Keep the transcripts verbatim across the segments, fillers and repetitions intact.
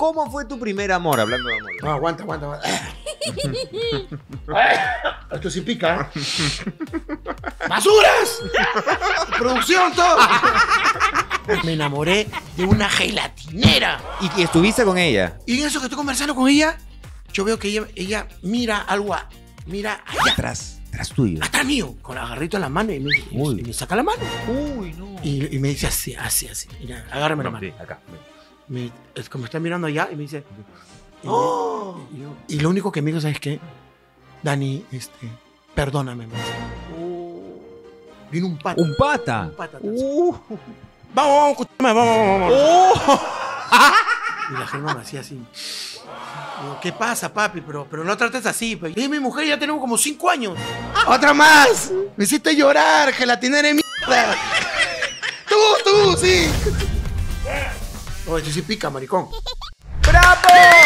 ¿cómo fue tu primer amor? Hablando de amor. No, aguanta, aguanta, aguanta. Esto sí pica, ¿eh? ¡Basuras! ¡Producción, todo! Me enamoré de una gelatinera. ¿Y, y estuviste con ella? Y en eso que estoy conversando con ella, yo veo que ella, ella mira algo, a, mira allá. Atrás, atrás tuyo. Atrás mío, con la agarrito en la mano y me, y me saca la mano. Uy, no. Y, y me dice así, así, así. Mira, agárrame no, la mano. Sí, acá. Me, es como está mirando allá y me dice... Y, ¡Oh! y, yo, y lo único que me dijo, ¿sabes qué? Dani, este, perdóname. Me dice. Uh, Vino un pata. ¿Un pata? Un pata. Uh. Vamos, vamos, escúchame, vamos, vamos, vamos. Oh. Y la Germa me hacía así. Digo, ¿qué pasa, papi? Pero, pero no trates así. Pues. Y mi mujer ya tenemos como cinco años. ¡Otra más! Me hiciste llorar, gelatinera de mierda. Tú, tú, sí. Oye, esto sí pica, maricón. ¡Bravo!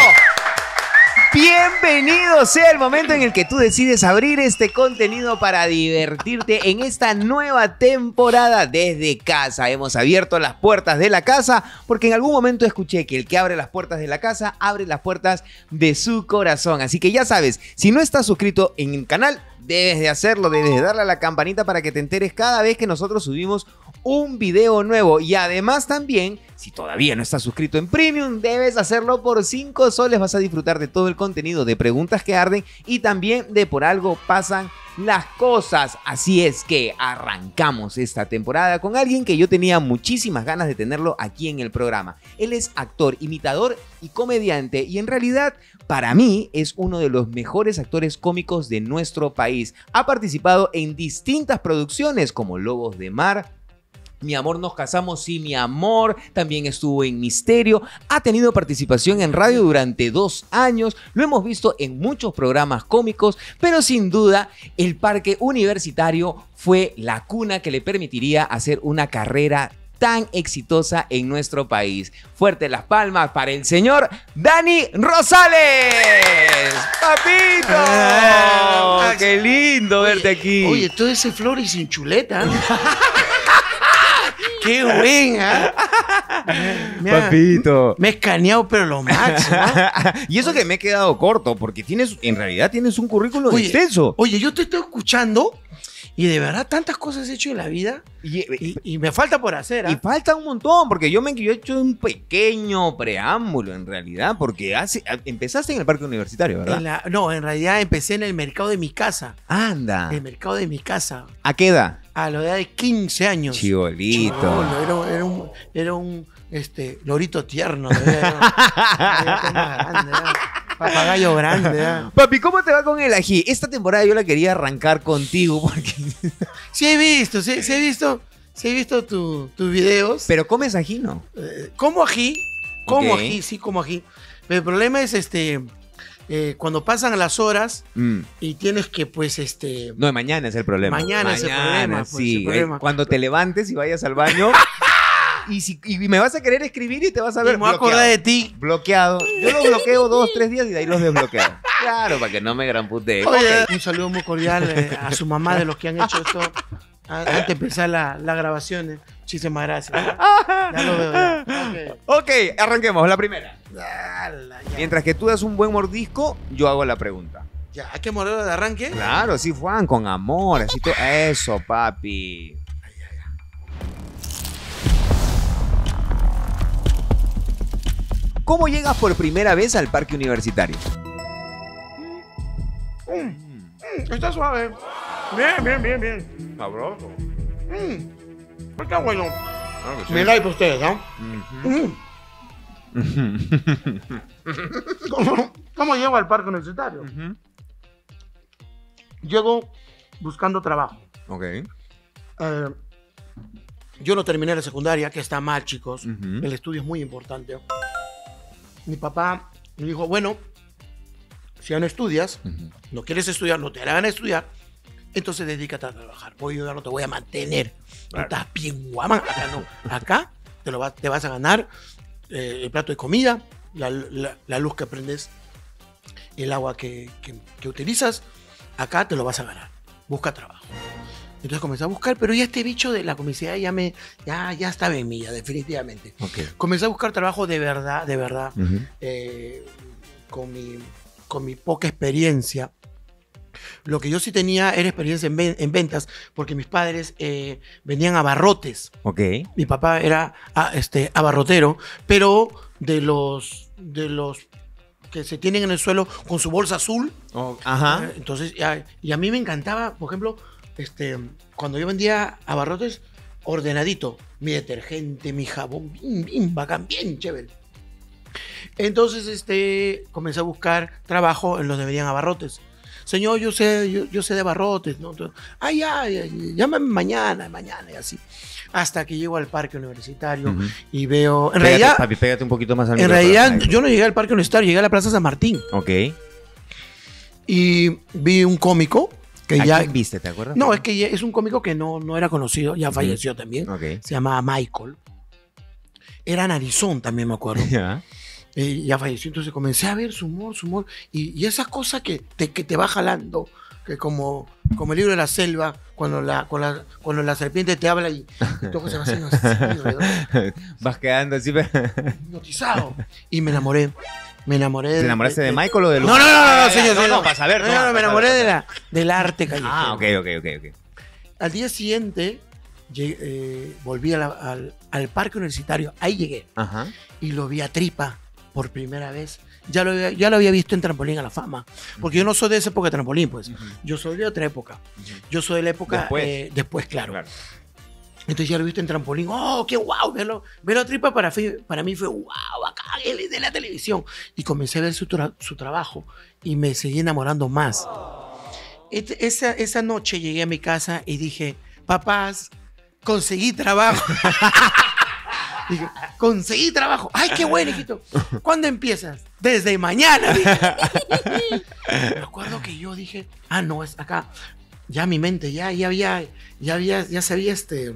Bienvenido sea el momento en el que tú decides abrir este contenido para divertirte en esta nueva temporada desde casa. Hemos abierto las puertas de la casa porque en algún momento escuché que el que abre las puertas de la casa abre las puertas de su corazón. Así que ya sabes, si no estás suscrito en el canal, debes de hacerlo, debes de darle a la campanita para que te enteres cada vez que nosotros subimos un video nuevo. Y además también, si todavía no estás suscrito en Premium, debes hacerlo por cinco soles. Vas a disfrutar de todo el contenido de Preguntas que Arden y también de Por Algo Pasan las Cosas. Así es que arrancamos esta temporada con alguien que yo tenía muchísimas ganas de tenerlo aquí en el programa. Él es actor, imitador y comediante y en realidad para mí es uno de los mejores actores cómicos de nuestro país. Ha participado en distintas producciones como Lobos de Mar, Mi amor nos casamos, sí, mi amor. También estuvo en Misterio. Ha tenido participación en radio durante dos años. Lo hemos visto en muchos programas cómicos, pero sin duda el Parque Universitario fue la cuna que le permitiría hacer una carrera tan exitosa en nuestro país. Fuerte las palmas para el señor Dani Rosales. ¡Papito! Ah, ¡Qué lindo oye, verte aquí! Oye, todo ese flor y sin chuleta. ¡Qué buena! Me ha, Papito. Me he escaneado, pero lo máximo. Y eso que me he quedado corto, porque tienes, en realidad tienes un currículum Oye, extenso. Oye, yo te estoy escuchando y de verdad tantas cosas he hecho en la vida Y, y, y me falta por hacer. ¿eh? y falta un montón, porque yo me yo he hecho un pequeño preámbulo en realidad, porque hace, empezaste en el Parque Universitario, ¿verdad? En la- no, en realidad empecé en el mercado de mi casa. Anda. El mercado de mi casa. ¿A qué edad? A la edad de quince años. Chibolito. Chibolo, era, era un, era un este, lorito tierno. Era, era, era más grande, era papagayo grande. Era. Papi, ¿cómo te va con el ají? Esta temporada yo la quería arrancar contigo porque... Sí he visto, sí, sí he visto, sí he visto tu- tus videos. Pero comes ají, ¿no? Eh, como ají, como Ok. ají, sí, como ají. Pero el problema es este, eh, cuando pasan las horas Mm. y tienes que, pues, este... No, mañana es el problema. Mañana es el problema, pues, sí. el problema. Eh, Cuando te levantes y vayas al baño y, si, y me vas a querer escribir y te vas a y ver me voy a acordar de ti. bloqueado. Yo los bloqueo dos, tres días y de ahí los desbloqueo. Claro, para que no me granputee. Oye, un saludo muy cordial eh, a su mamá de los que han hecho esto a- antes de empezar la, la grabación. eh. Muchísimas gracias. Ya lo veo, ya. Ok. Ok, arranquemos la primera. Ala, ya. Mientras que tú das un buen mordisco, yo hago la pregunta. Ya, hay que morderlo de arranque. Claro, sí, Juan, con amor, así todo. Eso, papi. ¿Cómo llegas por primera vez al Parque Universitario? Mm, está suave. Bien, bien, bien, bien. Sabroso. Mm, está bueno. Claro que sí. Me like para ustedes, ¿no? Ujú. Mm. ¿Cómo, ¿Cómo llego al parque universitario? Ujú. Llego buscando trabajo. Ok. Eh, yo no terminé la secundaria, que está mal, chicos. Ujú. El estudio es muy importante. Mi papá me dijo, bueno, si ya no estudias, Ujú. no quieres estudiar, no te harán estudiar, entonces dedícate a trabajar. Porque yo ya no te voy a mantener. Tú Claro. estás bien guamán. Acá no. Acá te, lo va- te vas a ganar eh, el plato de comida, la, la- la luz que prendes, el agua que, que- que utilizas. Acá te lo vas a ganar. Busca trabajo. Entonces comencé a buscar, pero ya este bicho de la comicidad ya me, ya, ya estaba en mí, ya, definitivamente. Okay. Comencé a buscar trabajo de verdad, de verdad, Uh-huh. eh, con, mi, con mi poca experiencia. Lo que yo sí tenía era experiencia en, ven- en ventas, porque mis padres eh, vendían abarrotes. Ok. Mi papá era ah, este, abarrotero, pero de los, de los que se tienen en el suelo con su bolsa azul. Oh, ajá. Eh, Entonces, ya- y a mí me encantaba, por ejemplo, este, cuando yo vendía abarrotes, ordenadito, mi detergente, mi jabón, bien, bien bacán, bien chévere. Entonces, este, comencé a buscar trabajo en los que vendían abarrotes. Señor, yo sé, yo, yo sé de abarrotes, ¿no? Entonces, ay, ay, ay, llámame mañana, mañana, y así. Hasta que llego al parque universitario Uh-huh. y veo. En Pégate, realidad, papi, pégate un poquito más al en micrófono. realidad, Ahí. yo no llegué al parque universitario, llegué a la Plaza San Martín. Ok. Y vi un cómico que ¿A ya. quién viste, te acuerdas? No, es que ya- es un cómico que no, no era conocido, ya falleció también. Ok. Se llamaba Michael. Era narizón también, me acuerdo. Ya. Eh, ya falleció, entonces comencé a ver su humor, su humor. Y, y esas cosas que te, que te va jalando, que como, como el libro de la selva, cuando la, cuando la, cuando la serpiente te habla y, y todo se va haciendo así, alrededor, Vas quedando así. ¿Te hipnotizado. Y me enamoré. Me enamoré de. enamoraste de Michael o de No, Lucas? no, no, no, no, Ah, señor. No, señor, no, para saber. No, no, no, me para enamoré saber. de la, del arte callejero. Ah, ok, ok, ok, ok. Al día siguiente llegué, eh, volví a la- al, al parque universitario, ahí llegué Ajá. y lo vi a Tripa por primera vez. Ya lo, había, ya lo había visto en Trampolín a la Fama, porque yo no soy de esa época de Trampolín, pues. Ujú. Yo soy de otra época. Yo soy de la época Después. eh, después, claro. Claro. Entonces ya lo he visto en Trampolín. ¡Oh, qué guau! Verlo, verlo a Tripa para, fi- para mí fue guau, acá, él es de la televisión. Y comencé a ver su, tra- su trabajo y me seguí enamorando más. Este- esa, esa noche llegué a mi casa y dije, papás, conseguí trabajo. Dije, conseguí trabajo. ¡Ay, qué bueno, hijito! ¿Cuándo empiezas? Desde mañana. Dije. Me acuerdo que yo dije, ah, no, es acá. Ya mi mente, ya, ya había, ya había, ya sabía este,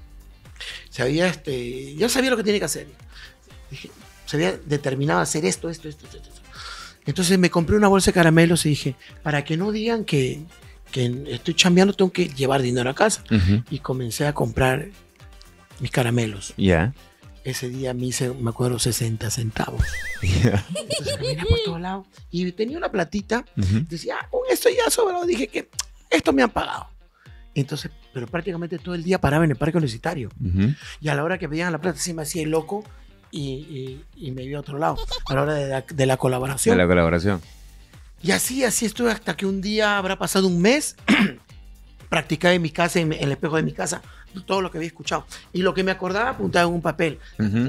sabía este, ya sabía lo que tenía que hacer. Dije, se había determinado a hacer esto, esto, esto, esto, esto. Entonces me compré una bolsa de caramelos y dije, para que no digan que, que estoy chambeando, tengo que llevar dinero a casa. Ujú. Y comencé a comprar mis caramelos. Ya. Ese día me hice, me acuerdo, sesenta centavos. Ya. Entonces caminé por todos lados y tenía una platita. Ujú. Decía, ah, con esto ya sobrado. Dije que esto me han pagado. Entonces, pero prácticamente todo el día paraba en el parque universitario. Ujú. Y a la hora que pedían la plata, sí me hacía el loco y, y, y me iba a otro lado. A la hora de la, de la colaboración. De la colaboración. Y así, así estuve hasta que un día habrá pasado un mes. Practicaba en mi casa, en, en el espejo de mi casa, todo lo que había escuchado. Y lo que me acordaba, apuntaba en un papel. Ujú.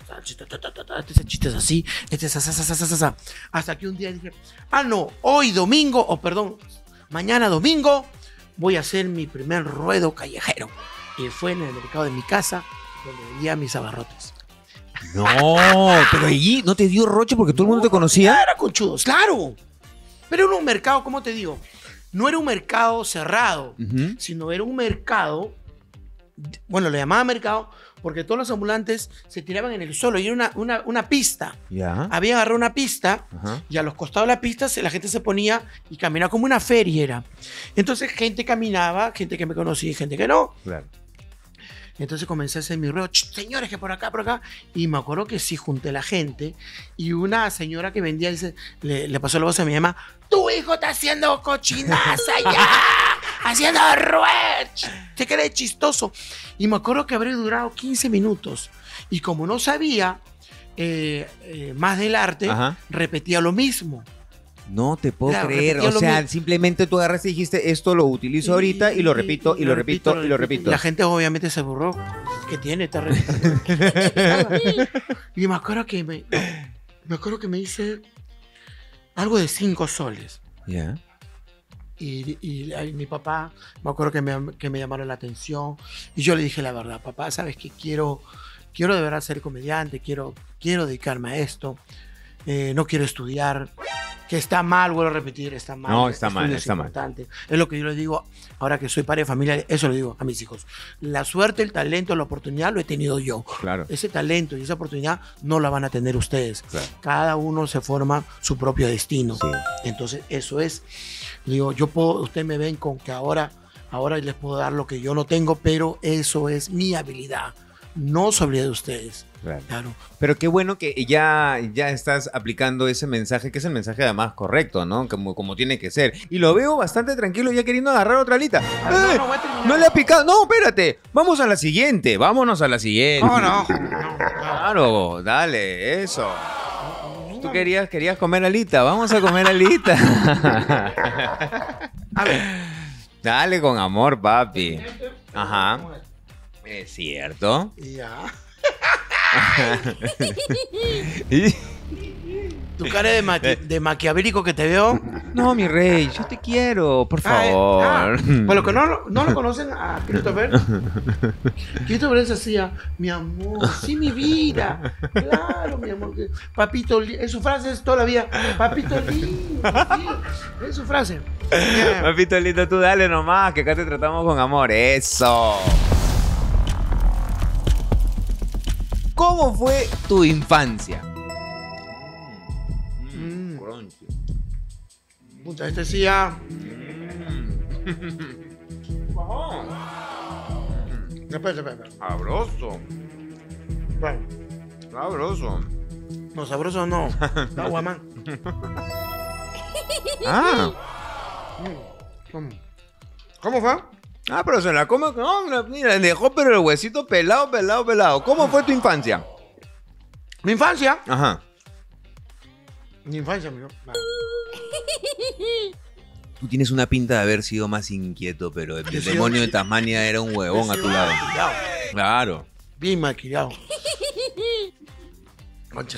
Este chiste es así, este es así, así, así, así, así. Hasta que un día dije, ah, no, hoy domingo, o perdón, mañana domingo, voy a hacer mi primer ruedo callejero. Y fue en el mercado de mi casa, donde vendía mis abarrotes. No, pero allí no te dio roche porque todo el mundo te conocía. Era conchudos, claro. Pero era un mercado, ¿cómo te digo? No era un mercado cerrado, Ujú. sino era un mercado, bueno, le llamaba mercado porque todos los ambulantes se tiraban en el suelo y era una, una, una pista. Ya. Había agarrado una pista Ajá. y a los costados de la pista se- la gente se ponía y caminaba como una feria era. Entonces gente caminaba, gente que me conocía y gente que no. Claro. Entonces comencé a hacer mi ruedo, "Ch, señores, que por acá, por acá". Y me acuerdo que sí junté la gente. Y una señora que vendía, dice, le, le pasó la voz a mi mamá, tu hijo está haciendo cochinaza ya, haciendo ruedo, te cree chistoso. Y me acuerdo que habría durado quince minutos. Y como no sabía eh, eh, más del arte, Ajá. repetía lo mismo. No te puedo Claro, creer. repetía O lo sea, mismo. simplemente tú agarraste y dijiste, esto lo utilizo ahorita y lo repito, y lo repito, y lo repito. Y la gente obviamente se burró. ¿Qué tiene? Está re- Y me acuerdo que me, me acuerdo que me hice algo de cinco soles. Ya. Y, y, y mi papá, me acuerdo que me, que me llamaron la atención. Y yo le dije la verdad, papá, sabes que quiero, quiero de verdad ser comediante, quiero, quiero dedicarme a esto. Eh, no quiero estudiar, que está mal, vuelvo a repetir, está mal. No, está mal, Estudio es está mal. importante. Es lo que yo les digo, ahora que soy padre de familia, eso le digo a mis hijos. La suerte, el talento, la oportunidad lo he tenido yo. Claro. Ese talento y esa oportunidad no la van a tener ustedes. Claro. Cada uno se forma su propio destino. Sí. Entonces, eso es. Digo, yo puedo, ustedes me ven con que ahora Ahora les puedo dar lo que yo no tengo, pero eso es mi habilidad. No sobre de ustedes. Claro. Claro. Pero qué bueno que ya, ya estás aplicando ese mensaje, que es el mensaje además correcto, ¿no? Como, como tiene que ser. Y lo veo bastante tranquilo ya queriendo agarrar otra alita. Ah, no, ¡Eh! no, voy a terminar. No le ha picado. No, espérate. Vamos a la siguiente. Vámonos a la siguiente. No, no, no, no. Claro, dale, eso. Tú querías, querías comer alita. Vamos a comer alita. A ver. Dale con amor, papi. Ajá. Es cierto. Ya. Y- Tu cara de, maqui- de maquiavélico que te veo. No, mi rey, yo te quiero, por Ah, eh, favor. ah, para los que no, lo- no lo conocen a Christopher, Christopher es así, ah, mi amor, sí, mi vida. Claro, mi amor. que- Papito, li- es su frase es toda la vida. Papito lindo, sí, es su frase. Ya. Papito lindo, tú dale nomás, que acá te tratamos con amor. Eso. ¿Cómo fue tu infancia? Mm. Crunchy. Puta, este sí ya. Espera, espera, espera. Sabroso, Bueno, sabroso. no, sabroso no. No, guamán. Ah, ¿Cómo? ¿Cómo fue? ah, pero se la come. No, mira, dejó pero el huesito pelado, pelado, pelado. ¿Cómo fue tu infancia? Mi infancia. Ajá. Mi infancia, amigo. Vale. Tú tienes una pinta de haber sido más inquieto, pero el Yo soy- demonio de Tasmania era un huevón a tu lado. Maquillado, Claro. bien maquillado. Concha.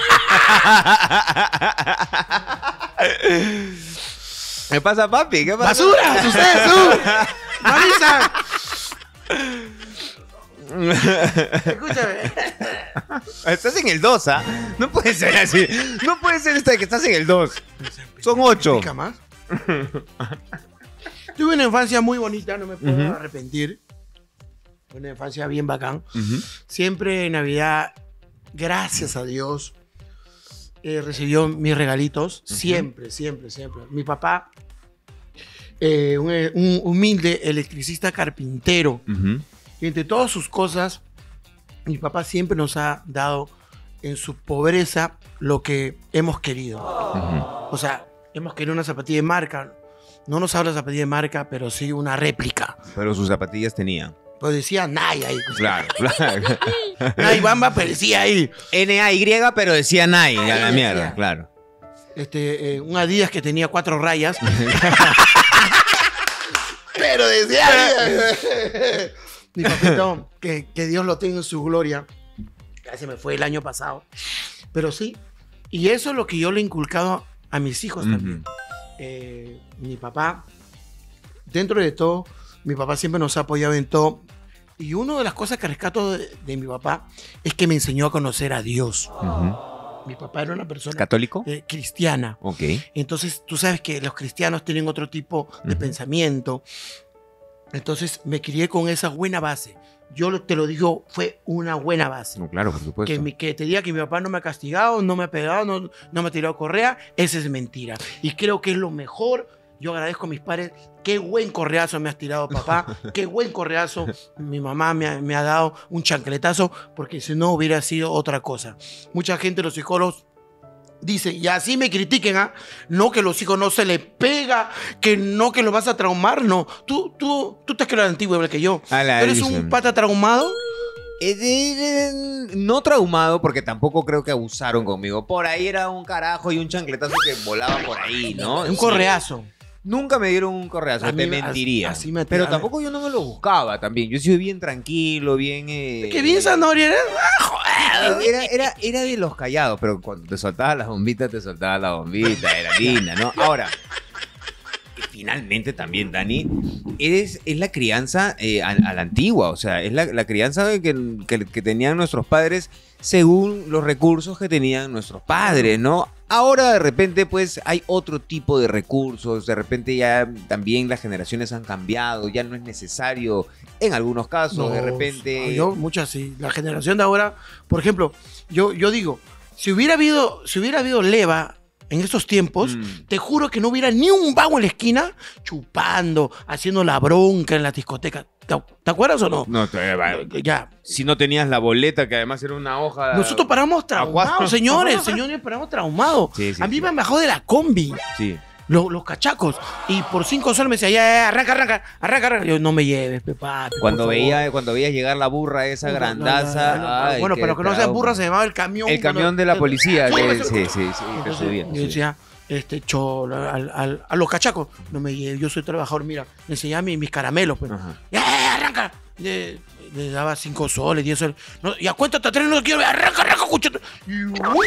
¿Qué pasa, papi? ¿Qué pasa? ¡Basura! ¡Ustedes, tú! ¡Marisa! Escúchame. Estás en el dos, ¿ah? No puede ser así. No puede ser esta de que estás en el dos. Son ocho. ¿Pica más? Tuve una infancia muy bonita, no me puedo Ujú. arrepentir. Una infancia bien bacán. Ujú. Siempre en Navidad, gracias a Dios, eh, recibió mis regalitos. Siempre, siempre, siempre. Mi papá, eh, un, un humilde electricista carpintero. Ujú. Y entre todas sus cosas, mi papá siempre nos ha dado en su pobreza lo que hemos querido. Ujú. O sea, hemos querido una zapatilla de marca. No nos habla de zapatilla de marca, pero sí una réplica. Pero sus zapatillas tenían. Pues decía Nike ahí. Claro, claro. Nike Bamba aparecía ahí. N A Y, pero decía Nike, a la Ahí mierda, decía. claro. Este, eh, un Adidas que tenía cuatro rayas. Pero decía Adidas. Mi papito, que, que Dios lo tenga en su gloria. Ya se me fue el año pasado. Pero sí. Y eso es lo que yo le he inculcado a mis hijos también. Ujú. Eh, mi papá, dentro de todo, mi papá siempre nos ha apoyado en todo. Y una de las cosas que rescato de, de mi papá es que me enseñó a conocer a Dios. Ujú. Mi papá era una persona ¿Católico? eh, cristiana. Ok. Entonces, tú sabes que los cristianos tienen otro tipo de Ujú. pensamiento. Entonces, me crié con esa buena base. Yo lo- te lo digo, fue una buena base. No, claro, por supuesto. Que, mi- que te diga que mi papá no me ha castigado, no me ha pegado, no, no me ha tirado correa, esa es mentira. Y creo que es lo mejor. Yo agradezco a mis padres. Qué buen correazo me has tirado, papá. Qué buen correazo. Mi mamá me ha, me ha dado un chancletazo, porque si no hubiera sido otra cosa. Mucha gente, los psicólogos, dicen, y así me critiquen, ¿ah? No que los hijos no se les pega, que no que los vas a traumar, no. Tú, tú, tú te crees antiguo igual que yo. A la ¿Eres dicen. un pata traumado? Eh, de- de- no traumado, porque tampoco creo que abusaron conmigo. Por ahí era un carajo y un chancletazo que volaba por ahí, ¿no? Un Sí. correazo. Nunca me dieron un correazo, A te mí me- mentiría. así me- Pero a ver. tampoco yo no me lo buscaba también. Yo soy bien tranquilo, bien... eh, Qué bien, Zanoria, ¿eres? Era, era, era de los callados, pero cuando te soltabas las bombitas, te soltabas la bombita, era linda, ¿no? Ahora, finalmente también, Dani, eres, es la crianza eh, a, a la antigua, o sea, es la, la crianza que, que, que tenían nuestros padres según los recursos que tenían nuestros padres, ¿no? Ahora de repente pues hay otro tipo de recursos, de repente ya también las generaciones han cambiado, ya no es necesario en algunos casos, de No, repente... Yo, muchas sí. La generación de ahora, por ejemplo, yo, yo digo, si hubiera habido, si hubiera habido leva en esos tiempos, Mm. te juro que no hubiera ni un vago en la esquina chupando, haciendo la bronca en la discoteca. ¿Te, te acuerdas o no? No, te, Ya. si no tenías la boleta, que además era una hoja... Nosotros paramos traumados, Aguado. señores. Señores, paramos traumados. Sí, sí, a mí sí. me han bajado de la combi. Sí. Los, los cachacos. Y por cinco soles me decía, ya, ya, arranca, arranca, arranca, arranca. Yo, no me lleves, pe, papi, Cuando por favor. veía, cuando veías llegar la burra esa No, no, grandaza... no, no, no. ay, bueno, qué pero que no sea trauma. burra, se llamaba el camión. El camión cuando- de la policía. Sí, que- pues, sí, sí, sí, que Entonces, subía, yo sí. decía, este, cholo, al- al- a los cachacos, no me lleves, yo soy trabajador, mira, le enseñaba mis, mis caramelos, pues. Ajá. Ya, ya, ya, arranca. Le, le daba cinco soles, diez soles. No, ya cuéntate tres, no quiero ver, arranca, arranca, cuchillo. Y, uy,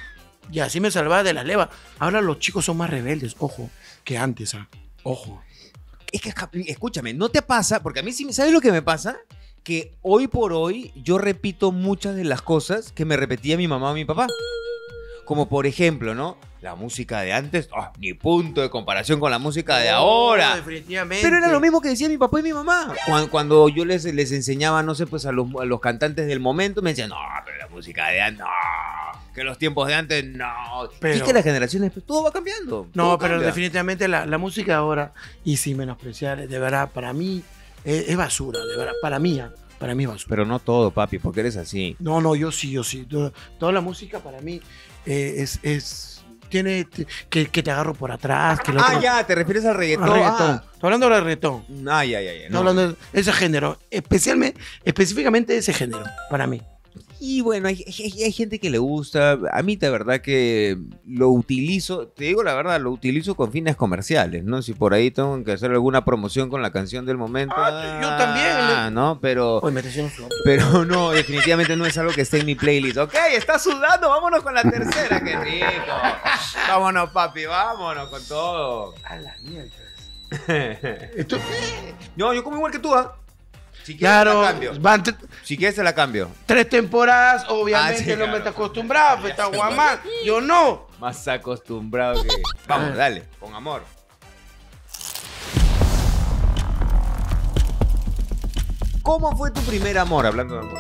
y así me salvaba de las levas. Ahora los chicos son más rebeldes, ojo, que antes, ah. Ojo. Es que, escúchame, ¿no te pasa? Porque a mí sí, ¿sabes lo que me pasa? Que hoy por hoy yo repito muchas de las cosas que me repetía mi mamá o mi papá. Como por ejemplo, ¿no? La música de antes, ah, ni punto de comparación con la música de No, ahora. definitivamente. Pero era lo mismo que decía mi papá y mi mamá. Cuando, cuando yo les, les enseñaba, no sé, pues a los, a los cantantes del momento, me decían, no, pero la música de antes, no, que los tiempos de antes, no. Pero- Y es que las generaciones, pues, todo va cambiando. No, todo pero cambia. definitivamente la, la música ahora, y sin menospreciar, de verdad, para mí es, es basura, de verdad, para mí, ah, para mí es basura. Pero no todo, papi, porque eres así. No, no, yo sí, yo sí. Toda, toda la música para mí eh, es, es, tiene te- que, que te agarro por atrás, que el Ah, otro- ya, te refieres al reggaetón. al reggaetón. Ah. Estoy hablando del reggaetón. Ay, ay, ay. Estoy no. hablando de ese género, especialmente, específicamente ese género, para mí. Y bueno, hay, hay- hay gente que le gusta. A mí, de verdad, que lo utilizo. Te digo la verdad, lo utilizo con fines comerciales, ¿no? Si por ahí tengo que hacer alguna promoción con la canción del momento. Ah, yo también, ah, ¿no? Pero. Hoy me está haciendo flop. Pero no, definitivamente no es allo que esté en mi playlist. Ok, está sudando, vámonos con la tercera, qué rico. Vámonos, papi, vámonos con todo. A la mierda. Esto- No, yo como igual que tú, ¿ah? Si quieres, Claro, te la cambio. van tre- Si quieres, te la cambio. tres temporadas, obviamente Ah, sí, el hombre claro. está acostumbrado, pues, está guamán. Yo no. Más acostumbrado que. Vamos, dale, con amor. ¿Cómo fue tu primer amor, hablando de amor?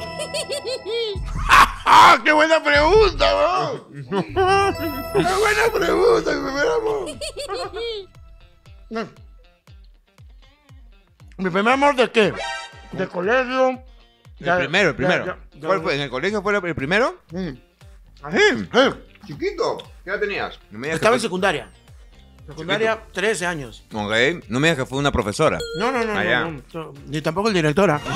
¡Ah, qué buena pregunta, bro! ¡Qué buena pregunta, mi primer amor! No. ¿Mi primer amor de qué? ¿De colegio? El Ya- primero, el ya- primero. ya- ya- ¿Cuál fue? ¿En el colegio fue el primero? Mm. Ají, Eh, chiquito. ¿Qué edad tenías? No me digas Estaba que en secundaria. Secundaria, trece años. fue... Ok, no me digas que fue una profesora. No, no, no, Ah, no, ya. no, no, ni tampoco el director. ¿Ah?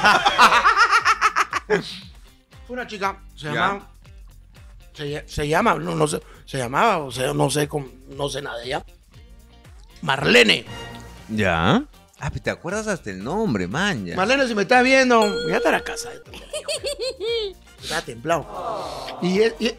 Fue una chica, se Ya. llamaba. Se, se llama, no, no sé, se llamaba, o sea, no sé, cómo- no sé nada de ella. Marlene. ¿Ya? Ah, pues te acuerdas hasta el nombre, man. Ya. Marlene, si me estás viendo, ya está a la casa. Está templado. Y, es- y-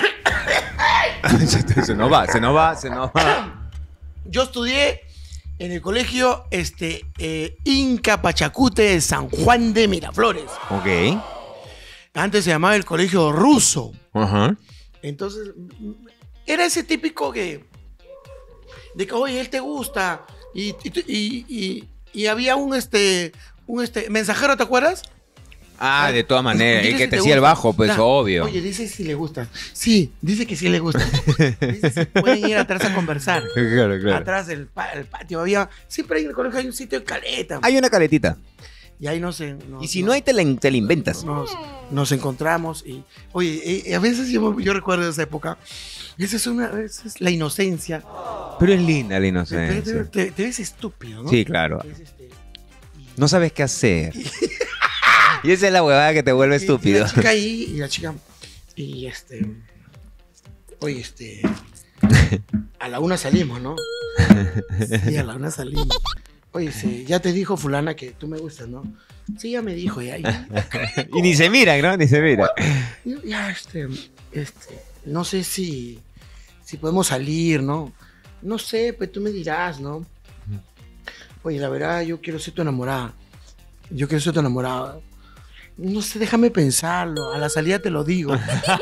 se nos va, se nos va, se nos va. yo estudié en el colegio este, eh, Inca Pachacute de San Juan de Miraflores. Ok. Antes se llamaba el colegio ruso. Ajá. Entonces, mm, era ese típico que. De que, oye, él te gusta. Y, y, y, y- y había un este. Un este. Mensajero, ¿te acuerdas? Ah, de todas maneras. Dile El que si te hacía el gusta. bajo, pues Claro. obvio. Oye, dice si le gusta. Sí, dice que sí le gusta. Dice si pueden ir atrás a conversar. Claro, Atrás del pa- el patio había. Siempre ahí en el colegio hay un sitio de caleta. Hay una caletita. Y ahí no sé. no- Y si no hay, te la, te la inventas. nos, nos encontramos y, oye, eh, a veces yo, yo recuerdo esa época, esa es, una, esa es la inocencia, Pero es linda la te, inocencia. te- te ves estúpido, ¿no? Sí, claro. Te ves, este, No sabes qué hacer. Y esa es la huevada que te vuelve y- y estúpido. la chica ahí, y la chica, y este, oye, este, a la una salimos, ¿no? Sí, a la una salimos. Oye, sí, ya te dijo fulana que tú me gustas, ¿no? Sí, ya me dijo, ya, ya. Y ni se miran, ¿no? Ni se miran. Yo, ya, este, este, no sé si, si podemos salir, ¿no? No sé, pues tú me dirás, ¿no? Oye, la verdad, yo quiero ser tu enamorada. Yo quiero ser tu enamorada. No sé, déjame pensarlo. A la salida te lo digo.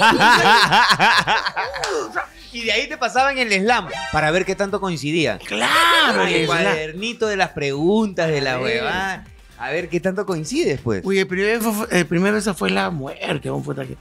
Y de ahí te pasaban el slam para ver qué tanto coincidía. Claro, El el slam. cuadernito de las preguntas de la Sí. huevada. A ver qué tanto coincide después. Uy, el primer, fue- el primer beso fue la muerte, ¿cómo fue tal que-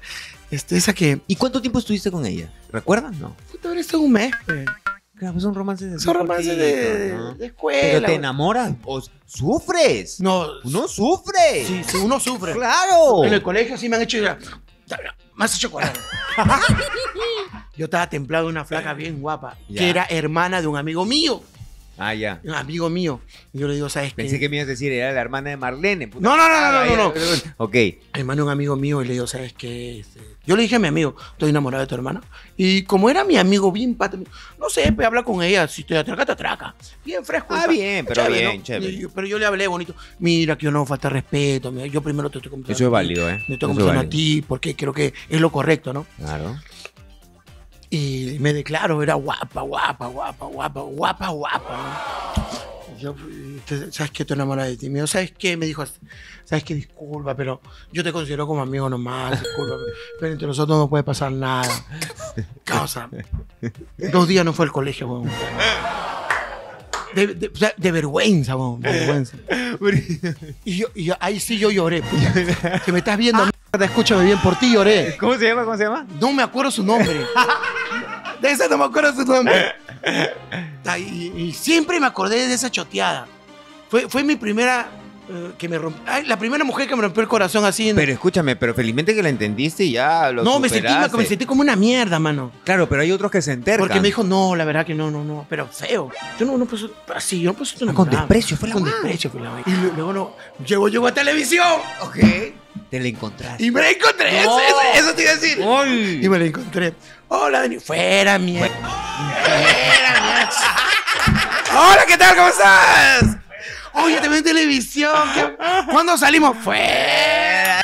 Este, esa que... ¿Y cuánto tiempo estuviste con ella? ¿Recuerdas? No. Puta, haber estado un mes, pe. Claro, pues son romances de Son romances de, ¿no? de escuela. Pero te güey. enamoras o sufres. No. Uno sufre. Sí, sí, uno sufre. Claro. En el colegio sí me han hecho... Me has hecho correr. Yo estaba templado de una flaca bien guapa, Ya. que era hermana de un amigo mío. Ah, ya. Un amigo mío. Y yo le digo, ¿sabes qué? Pensé que me ibas a decir, era la hermana de Marlene. puta. No, no, no, no, no, no, no. Ok. Hermano de un amigo mío y le digo, ¿sabes qué? Este, yo le dije a mi amigo, estoy enamorado de tu hermana. Y como era mi amigo bien pata, no sé, pues habla con ella, si te atraca, te atraca. Bien fresco. Ah, pa- bien, pero bien, chévere. Y yo- pero yo le hablé bonito. Mira, que yo no falta respeto. Mira, yo primero te estoy conversando. Eso es a ti, válido, ¿eh? Me Eso estoy es conversando a válido. ti porque creo que es lo correcto, ¿no? Claro. Y me declaro, era guapa, guapa, guapa, guapa, guapa, guapa. ¿no? Y yo, te- ¿sabes qué? Estoy enamorada de ti. Me dijo, ¿sabes qué? Me dijo, ¿sabes qué? Disculpa, pero yo te considero como amigo nomás. Disculpa, pero entre nosotros no puede pasar nada. Causa. Dos días no fue al colegio, weón. De, de, o sea, de vergüenza, weón. De vergüenza. Y yo, y yo- ahí sí yo lloré. puta. Que me estás viendo, mierda, escúchame bien, por ti lloré. ¿Cómo se llama? ¿Cómo se llama? No me acuerdo su nombre. De esa no me acuerdo su nombre. Y, y siempre me acordé de esa choteada. Fue, fue mi primera eh, que me rompió. La primera mujer que me rompió el corazón así. En... Pero escúchame, pero felizmente que la entendiste y ya lo no, me sentí, me, superaste. me sentí como una mierda, mano. Claro, pero hay otros que se entercan. Porque me dijo, no, la verdad que no, no, no. Pero feo. Yo no, no puedo así, yo no puedo ser Ah, con desprecio fue la Con guau. desprecio fue la guau. Y luego, luego no. Llegó, llegó a televisión. Ok. Te la encontraste. Y me la encontré. No. Eso, eso, eso te iba a decir. ¡Ay! Y me la encontré. Hola, Dani. Fuera, mierda. Fuera, mierda. Hola, ¿qué tal? ¿Cómo estás? Oye, te veo en televisión. ¿Qué- ¿Cuándo salimos? Fuera.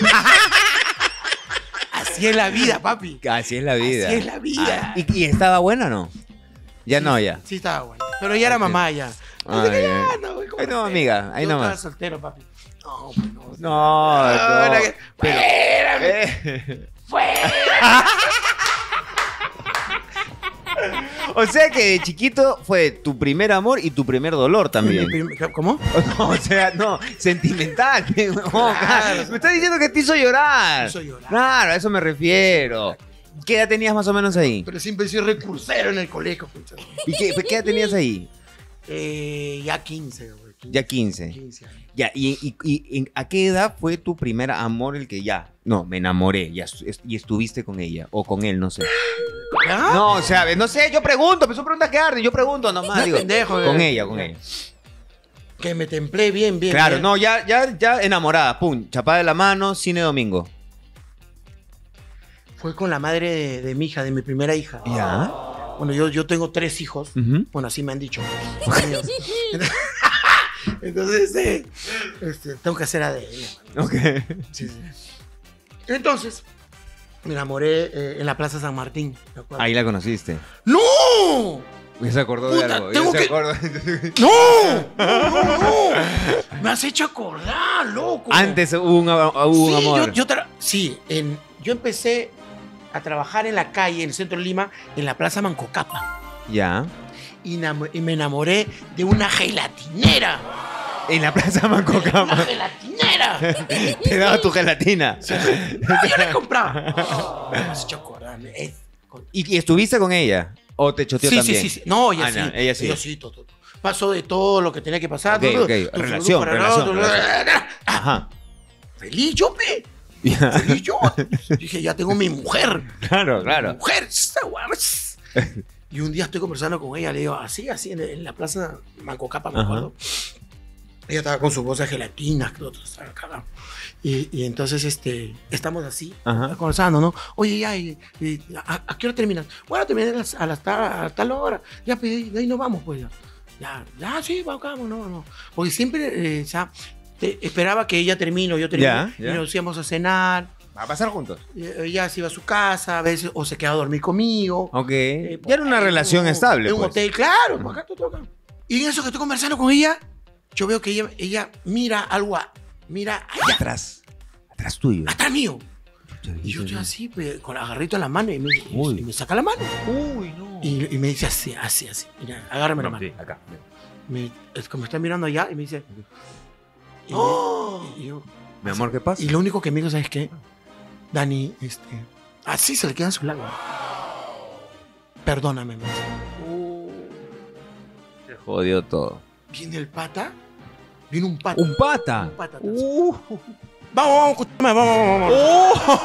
Así es la vida, papi. Así es la vida. Así es la vida. Ah, ¿y, y estaba buena o no? Ya no, ya. Sí, estaba bueno. Pero ya era mamá, ya. Ay, Así que ya, ay. no, ¿cómo Ahí no, respeto? amiga, ahí Yo nomás. estaba soltero, papi. No, pues no. No, No, no. la que- Pero- Fuera, Eh. fuera. O sea que de chiquito fue tu primer amor y tu primer dolor también. ¿Cómo? No, o sea, no, sentimental. No, Claro. me estás diciendo que te hizo llorar. Me hizo llorar. Claro, a eso me refiero. ¿Qué edad tenías más o menos ahí? Pero siempre he sido recursero en el colegio, pucha. ¿Y qué, qué edad tenías ahí? Eh, ya quince, güey. quince, Ya quince. quince años. Ya, ¿y, y, y en- a qué edad fue tu primer amor el que ya? No, me enamoré ya, est- y estuviste con ella o con él, no sé. ¿Ah? No, o sea, no sé, yo pregunto, pues son preguntas que arden, yo pregunto nomás, No, digo. pendejo, con eh. ella, con ella. Que me templé bien, bien. Claro, bien. no, ya, ya, ya enamorada, pum, chapada de la mano, cine domingo. Fue con la madre de, de mi hija, de mi primera hija. Ya. Bueno, yo, yo tengo tres hijos. Ujú. Bueno, así me han dicho. Míos. Entonces, eh, este, tengo que hacer A D N. Ok. Sí, sí. Entonces, me enamoré eh, en la Plaza San Martín. ¿te acuerdas? Ahí la conociste. ¡No! Ya se acordó de Puta, algo. tengo ya se que- acordó. ¡No! ¡No, no, no! Me has hecho acordar, loco. Antes hubo un, hubo un Sí, amor. yo, yo tra- sí, en- yo empecé a trabajar en la calle, en el centro de Lima, en la Plaza Mancocapa. Ya. Y, nam- y me enamoré de una gelatinera. En la Plaza ¡Una Mancocama. gelatinera! Te daba tu gelatina. Ah, yo le compraba. Oh, me has hecho acordar. Es- ¿Y, y estuviste con ella? ¿O te choteó Sí, sí, también? sí, sí. No, ella Ah, sí. no, ella sí. Ella sí, todo, todo. Pasó de todo lo que tenía que pasar. Ok, todo, ok. todo, Relación, para relación, todo, relación. Ajá. Feliz yo, pe. Ya. Feliz yo. Dije, ya tengo mi mujer. Claro, claro. Mujer, esta guapa. Y un día estoy conversando con ella, le digo, así, así, en, en la plaza Mancocapa, me Ajá. acuerdo. Ella estaba con su bolsa de gelatina, que otro estaba cagado. Y, y entonces, este, estamos así, Ajá. conversando, ¿no? Oye, ya, y, y, ¿a, a qué hora terminas? Bueno, terminé a, las, a, las ta- a tal hora. Ya, pues, de ahí- de ahí nos vamos, pues, ya. Ya, ya, sí, vamos, vamos, no, no. Porque siempre, eh, ya, te- esperaba que ella termine o yo termine. Ya, ya. Y nos íbamos a cenar. Va a pasar juntos. Y ella se iba a su casa, a veces, o se quedaba a dormir conmigo. Ok. Eh, Ya era una en relación un- estable, En un pues. hotel, claro, pues acá todo acá. Y en eso que estoy conversando con ella, yo veo que ella, ella mira algo, a- mira allá, Atrás. Atrás tuyo. atrás mío. Y yo estoy así, pues, con el agarrito en la mano y me, y- Uy. y me saca la mano. Uy, no. Y, y me dice así, así, así. Mira, agárrame la No, mano. sí, acá. Me, es como está mirando allá y me dice. Y, ¡Oh! me- y yo- Mi amor, ¿qué pasa? y lo único que me dijo, ¿sabes qué? Dani, este... Así se le quedan sus lágrimas. Perdóname, me dice. Se jodió todo. Viene el pata. Viene un pata. ¿Un pata? Un pata. Uh. Vamos, vamos, escúchame, vamos, vamos, vamos.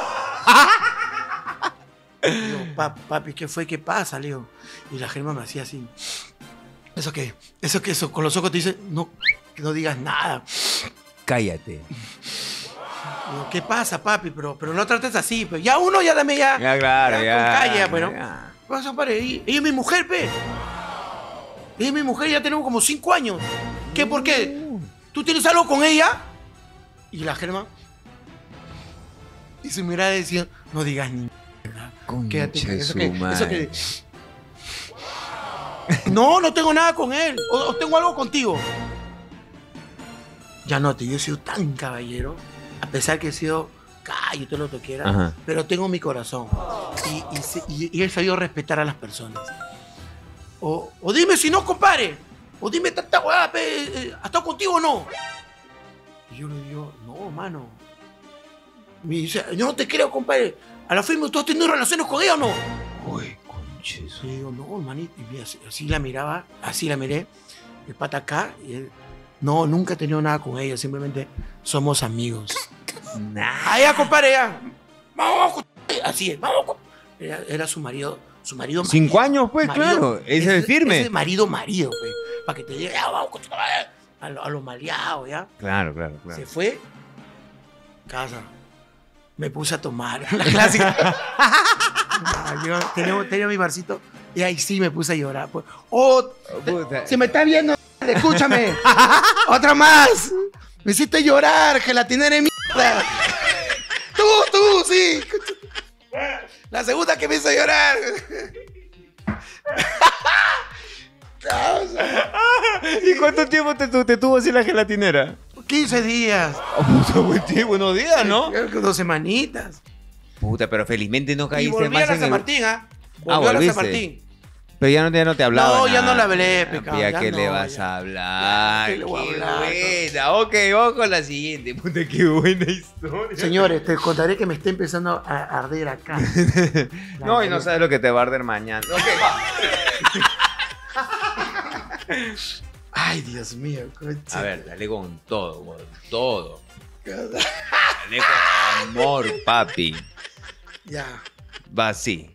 Oh. Digo, "Pa- papi, ¿qué fue? ¿Qué pasa, Leo? Y la Germa me hacía así. ¿Eso qué? ¿Eso qué? Eso con los ojos te dice, no, que no digas nada. Cállate. Digo, ¿qué pasa, papi? Pero, pero no trates así, pues. Ya uno, ya dame ya. Ya, claro, ya. Con calle, bueno. Ya. ¿Qué pasa, padre? Ella ella es mi mujer, pe. Ella es mi mujer, ya tenemos como cinco años. ¿Qué? ¿Por qué? ¿Tú tienes algo con ella? Y la Germa. Y su mirada decía, no digas ni mierda. Quédate. Concha Eso su que, eso madre. que... No, no tengo nada con él. O, o tengo algo contigo. Ya no, yo he sido tan caballero. A pesar que he sido callo, todo lo que quieras. Ajá. Pero tengo mi corazón. Y, y, se- y- y he sabido respetar a las personas. O, o dime si no, compadre. O dime tanta hueá, pe, eh, ¿ha estado contigo o no? Y yo le digo, no, mano. Me dice, yo no te creo, compadre. A la firme, ¿tú has tenido relaciones con ella o no? Uy, concha su- Y le digo, no, hermanito. Y así, así la miraba, así la miré. El pata acá. Y él, no, nunca he tenido nada con ella. Simplemente somos amigos. Nah. Allá, compadre, ya. Vamos, vamos. compadre. Así es, vamos. compadre. Era, era su marido, su marido. Cinco años, pues, marido- claro. Ese es el firme. Ese marido, marido, pues. Para que te diga, ya, vamos, concha tu madre. a lo, a lo maleado, ¿ya? Claro, claro, claro. Se fue. Casa. Me puse a tomar. La clásica. Ah, yo tenía, tenía mi barcito y ahí sí me puse a llorar. Pues. Oh, te- Puta. se me está viendo, escúchame. Otra más. Me hiciste llorar, gelatinera de mierda. Tú, tú, sí. La segunda que me hizo llorar. ¿Y cuánto tiempo te, tu- te tuvo así la gelatinera? quince días. Oh, puta, buen tiempo, buenos días, ¿no? Creo que Dos semanitas. Puta, pero felizmente no Y caíste volví a más la en San el... Martín, ¿ah? Ah, Volví a la San volviste. Martín. Pero ya no, ya no te hablaba. No, ya nada. no le hablé, Ah, pecado, Ya, ya que no, le vas ya. a hablar. ¿Qué le voy a Qué hablar? buena. Ok, vamos con la siguiente. Puta, qué buena historia. Señores, te contaré que me está empezando a arder acá. No, y no sabes lo que te va a arder mañana. Ay, Dios mío. concha. A ver, dale con todo, con todo. Dale con amor, papi. Ya. Va así.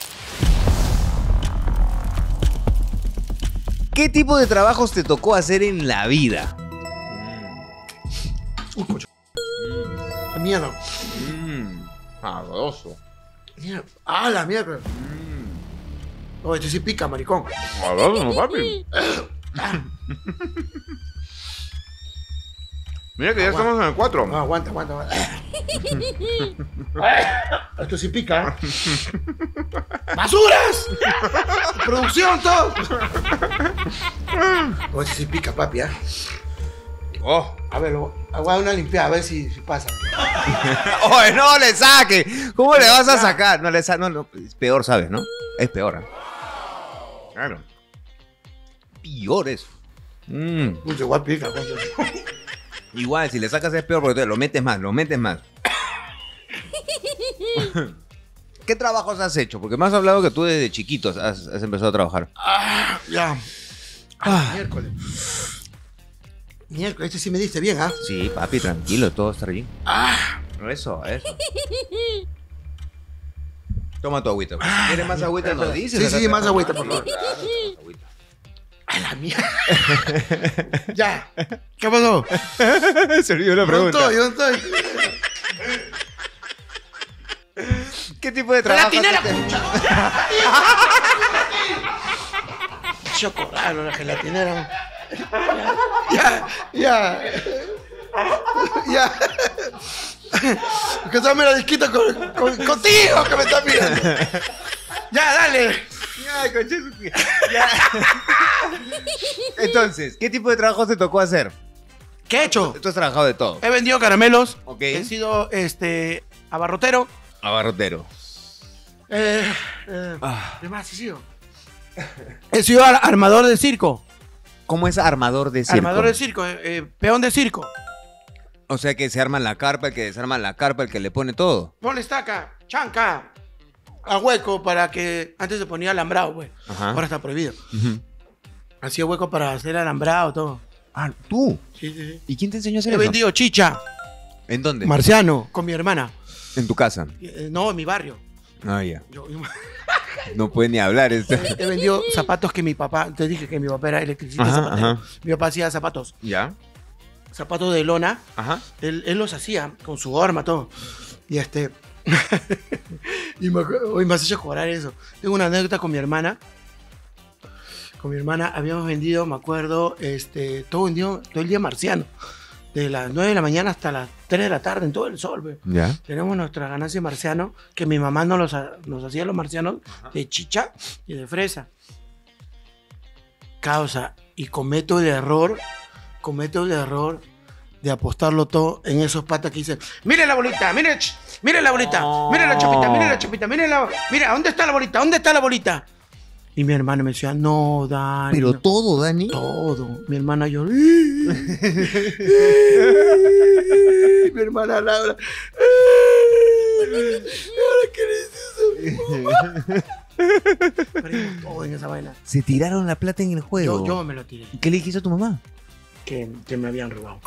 ¿Qué tipo de trabajos te tocó hacer en la vida? Uy, coño. Mierda. Mmm, sabroso. Mierda. Ah, la mierda. No, este sí pica, maricón. Sabroso, papi. Mira que ya estamos en el cuatro. No, aguanta, aguanta, aguanta. Esto sí pica. ¡Basuras! ¡Producción, todo! No, este sí pica, papi, ¿eh? Oh. A ver, lo, voy a dar una limpiada, a ver si, si pasa. Oye, no le saque. ¿Cómo le vas a sacar? No le sa no, no, es peor, ¿sabes, no? Es peor. ¿eh? Claro. Peor eso. Mm. Uy, igual pica, coño. Igual, si le sacas es peor porque te lo metes más, lo metes más. ¿Qué trabajos has hecho? Porque me has hablado que tú desde chiquito has, has empezado a trabajar. Ah, ya. Ah, miércoles. Miércoles, este sí me diste bien, ¿ah? Sí, papi, tranquilo, todo está bien. Ah, Eso, eso. Toma tu agüita. pues. Si quieres más agüita, nos dices. Sí, acá sí, te- más agüita, por favor. Claro, más agüita. a la mierda. Ya. ¿Qué pasó? Se olvidó la Yo no estoy, yo no estoy. ¿Qué tipo de trabajo? ¡Gelatinera, haces? pucha! Chocorralo, la gelatinera. Ya, ya. Ya. Que estás mira disquito con, con- contigo que me estás mirando. Ya, dale. Ya, concha su- ya. Entonces, ¿qué tipo de trabajo te tocó hacer? ¿Qué he hecho? Tú has trabajado de todo. He vendido caramelos. Ok. He sido este abarrotero. Abarrotero. Eh, eh, Ah. ¿Qué más he sido? He sido ar- armador de circo. ¿Cómo es armador de circo? Armador de circo, eh, eh, peón de circo. O sea que se arma la carpa, el que desarma la carpa, el que le pone todo. Ponle estaca, chanca, a hueco para que... Antes se ponía alambrado, pues. Ajá. Ahora está prohibido. Uh-huh. Hacía hueco para hacer alambrado, todo. Ah, ¿tú? Sí, sí, sí. ¿Y quién te enseñó a hacer He eso? vendido chicha. ¿En dónde? Marciano, con mi hermana. En tu casa. Eh, No, en mi barrio. Ah, ya. Yo, yo- No puede ni hablar. Este. he vendido zapatos que mi papá... Te dije que mi papá era electricista Ajá, zapatero. ajá. Mi papá hacía zapatos. ¿Ya? Zapatos de lona. Ajá. Él, él los hacía con su horma, todo. Y este... y me, acu- hoy me has hecho cobrar eso. Tengo una anécdota con mi hermana. Con mi hermana habíamos vendido, me acuerdo, este, todo vendido, todo el día marciano. De las nueve de la mañana hasta las tres de la tarde, en todo el sol. Ve. ¿Ya? Tenemos nuestra ganancia de marciano, que mi mamá nos, los, ha- nos hacía los marcianos de chicha y de fresa. Causa, y cometo el error, cometo el error de apostarlo todo en esos patas que dicen, mire la bolita, mire, ch, mire la bolita, mire la chapita, mire la chapita, mire la, mira, ¿dónde está la bolita? ¿Dónde está la bolita? Y mi hermana me decía, no, Dani. Pero no". todo, Dani. Todo. Mi hermana lloró. Mi hermana Laura. Ahora qué le dices a mi mamá. Perdimos todo en esa vaina. Se tiraron la plata en el juego. Yo, yo me lo tiré. ¿Y qué le dijiste a tu mamá? Que, que me habían robado.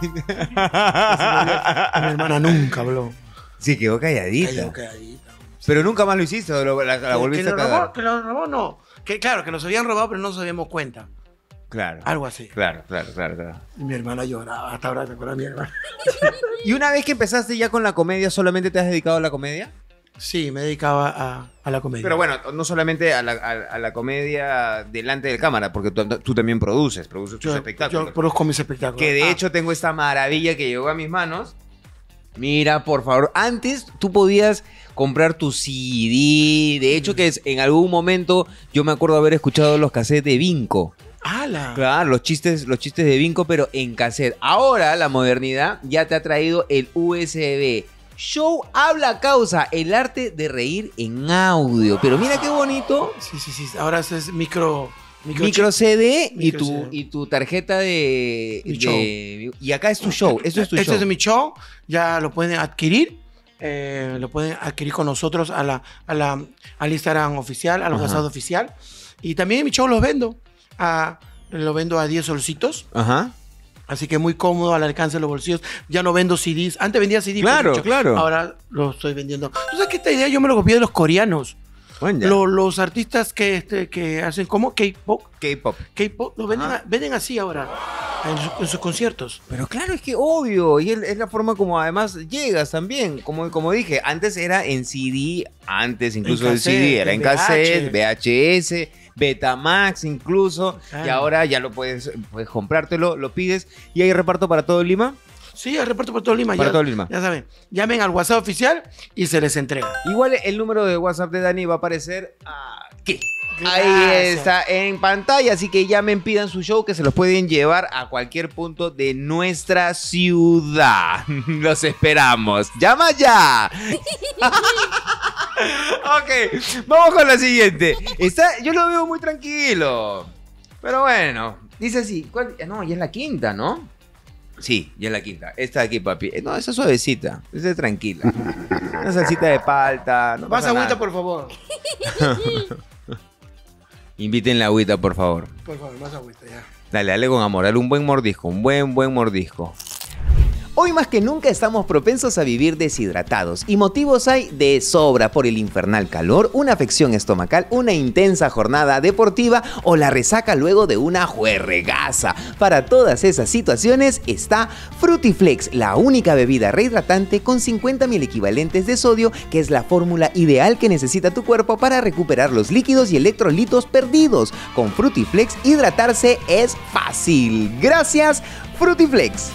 Mi hermana nunca habló. Sí, quedó calladita. Cayó calladita. Pero nunca más lo hiciste, o lo- la, la Que- volviste que a lo cagar. robó, que lo robó, no. Que claro, que nos habían robado, pero no nos habíamos cuenta. Claro. Algo así. Claro, claro, claro, claro. Y mi hermana lloraba. Hasta ahora me acuerdo de mi hermana. ¿Y una vez que empezaste ya con la comedia, solamente te has dedicado a la comedia? Sí, me dedicaba a, a la comedia. Pero bueno, no solamente a la, a, a la comedia delante de cámara, porque tú, tú también produces, produces tus yo, espectáculos. yo produzco mis espectáculos. Que de Ah, hecho tengo esta maravilla que llegó a mis manos. Mira, por favor, antes tú podías comprar tu C D. De hecho, que es, en algún momento yo me acuerdo haber escuchado los cassettes de Vinco. ¡Hala! Claro, los chistes, los chistes de Vinco, pero en cassette. Ahora la modernidad ya te ha traído el U S B. Show habla causa, el arte de reír en audio. Pero mira qué bonito. Sí, sí, sí. Ahora es micro... Micro, Micro C D y Micro tu, C D. y tu tarjeta de, Mi de- Y acá es tu show. Esto es tu Este show. es mi show. Ya lo pueden adquirir. eh, lo pueden adquirir con nosotros a la, a la, al Instagram oficial, a los Ajá. casados oficial. Y también mi show los vendo. A, lo vendo a diez solcitos. Ajá. Así que muy cómodo, al alcance de los bolsillos. Ya no vendo C Ds. Antes vendía C Ds. Claro, por mucho. claro. Ahora lo estoy vendiendo. ¿Tú sabes que esta idea yo me lo copié de los coreanos? Bueno, ya. Lo- los artistas que, este, que hacen como K-pop. K-pop. K-pop lo venden, Ajá. a- venden así ahora. En, su- en sus conciertos. Pero claro, es que obvio. Y es, es la forma como además llegas también. Como, como dije, antes era en C D. Antes incluso En el C D cassette, era en V H. cassette, V H S, Betamax incluso. Claro. Y ahora ya lo puedes, puedes comprártelo, lo pides. Y hay reparto para todo Lima. Sí, el reparto por todo Lima. Para ya, todo Lima. Ya saben, llamen al WhatsApp oficial y se les entrega. Igual el número de WhatsApp de Dani va a aparecer aquí. Ahí Gracias. está en pantalla, así que llamen, pidan su show que se los pueden llevar a cualquier punto de nuestra ciudad. Los esperamos. ¡Llama ya! Ok, vamos con la siguiente. Está, yo lo veo muy tranquilo. Pero bueno, dice así. ¿cuál? No, ya es la quinta, ¿no? Sí, ya es la quinta. Esta de aquí, papi. Eh, No, esa es suavecita. Esa es tranquila. Una salsita de palta. No Más pasa agüita, nada. por favor. Inviten la agüita, por favor. Por favor, más agüita, ya. Dale, dale con amor. Dale un buen mordisco. Un buen, buen mordisco. Hoy más que nunca estamos propensos a vivir deshidratados y motivos hay de sobra por el infernal calor, una afección estomacal, una intensa jornada deportiva o la resaca luego de una juerregaza. Para todas esas situaciones está Frutiflex, la única bebida rehidratante con cincuenta mil equivalentes de sodio que es la fórmula ideal que necesita tu cuerpo para recuperar los líquidos y electrolitos perdidos. Con Frutiflex hidratarse es fácil. Gracias, Frutiflex.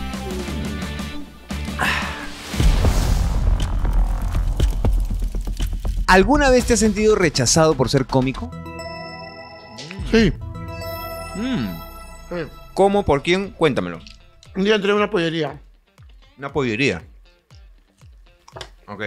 ¿Alguna vez te has sentido rechazado por ser cómico? Sí. Mm. sí. ¿Cómo? ¿Por quién? Cuéntamelo. Un día entré a una pollería. Una pollería. Ok.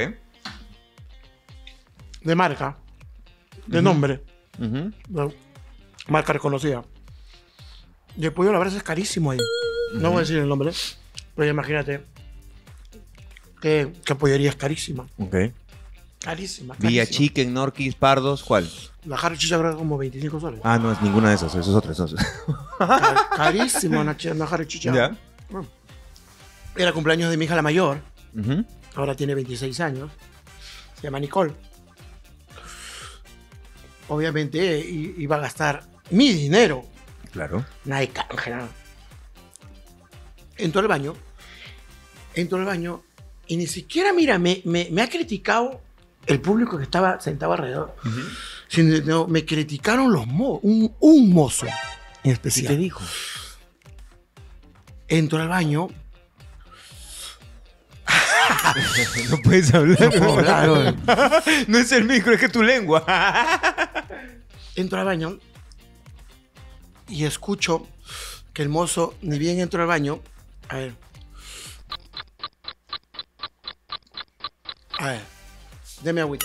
De marca. De Ujú. nombre. Ujú. de Marca reconocida. Y el pollo, la verdad, es carísimo ahí. No voy a decir el nombre. Pero imagínate que, que pollería es carísima. Ok. Carísima, carísima. Villa Chicken, Norquis, Pardos, ¿cuál? La jarchicha habrá como veinticinco soles. Ah, no es ninguna de esas, eso es otra. Eso es... Car- Carísima una, ch- una jarchicha. ¿Ya? Bueno, era cumpleaños de mi hija la mayor. Uh-huh. Ahora tiene veintiséis años. Se llama Nicole. Obviamente i- iba a gastar mi dinero. Claro. Nada de canje, nada. Entró al baño. Entró al baño. Y ni siquiera, mira, me, me, me ha criticado el público que estaba sentado alrededor. Uh-huh. Sino, no, me criticaron los mo un, un mozo en ¿Qué especial. te dijo? Entro al baño. No puedes hablar. No puedo hablar, oye. No es el micro, es que tu lengua. Entro al baño y escucho que el mozo, ni bien entro al baño, a ver. A ver, deme agüita.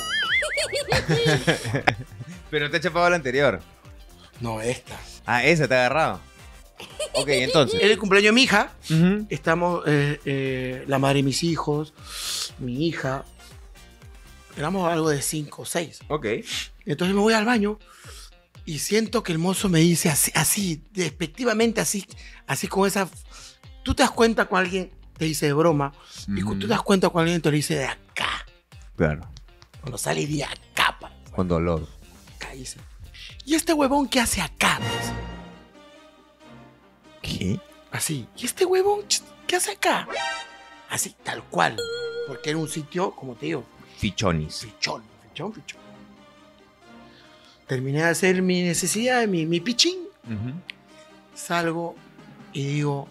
Pero te ha chapado la anterior. No, esta. Ah, esa te ha agarrado. Ok, entonces. Es el cumpleaños de mi hija. Uh-huh. Estamos, eh, eh, la madre de mis hijos, mi hija. Éramos algo de cinco o seis. Ok. Entonces me voy al baño y siento que el mozo me dice así, así, despectivamente, así, así con esa... Tú te das cuenta cuando alguien te dice de broma y Ujú. cu- tú te das cuenta cuando alguien te lo dice de acá. Claro. Cuando sale de acá, pa, Con dolor. acá dice. ¿Y este huevón qué hace acá? Me dice. ¿Qué? Así. ¿Y este huevón ch, qué hace acá? Así, tal cual. Porque era un sitio, como te digo, Fichonis. fichón, fichón, fichón. Terminé de hacer mi necesidad, mi, mi pichín. Uh-huh. Salgo y digo,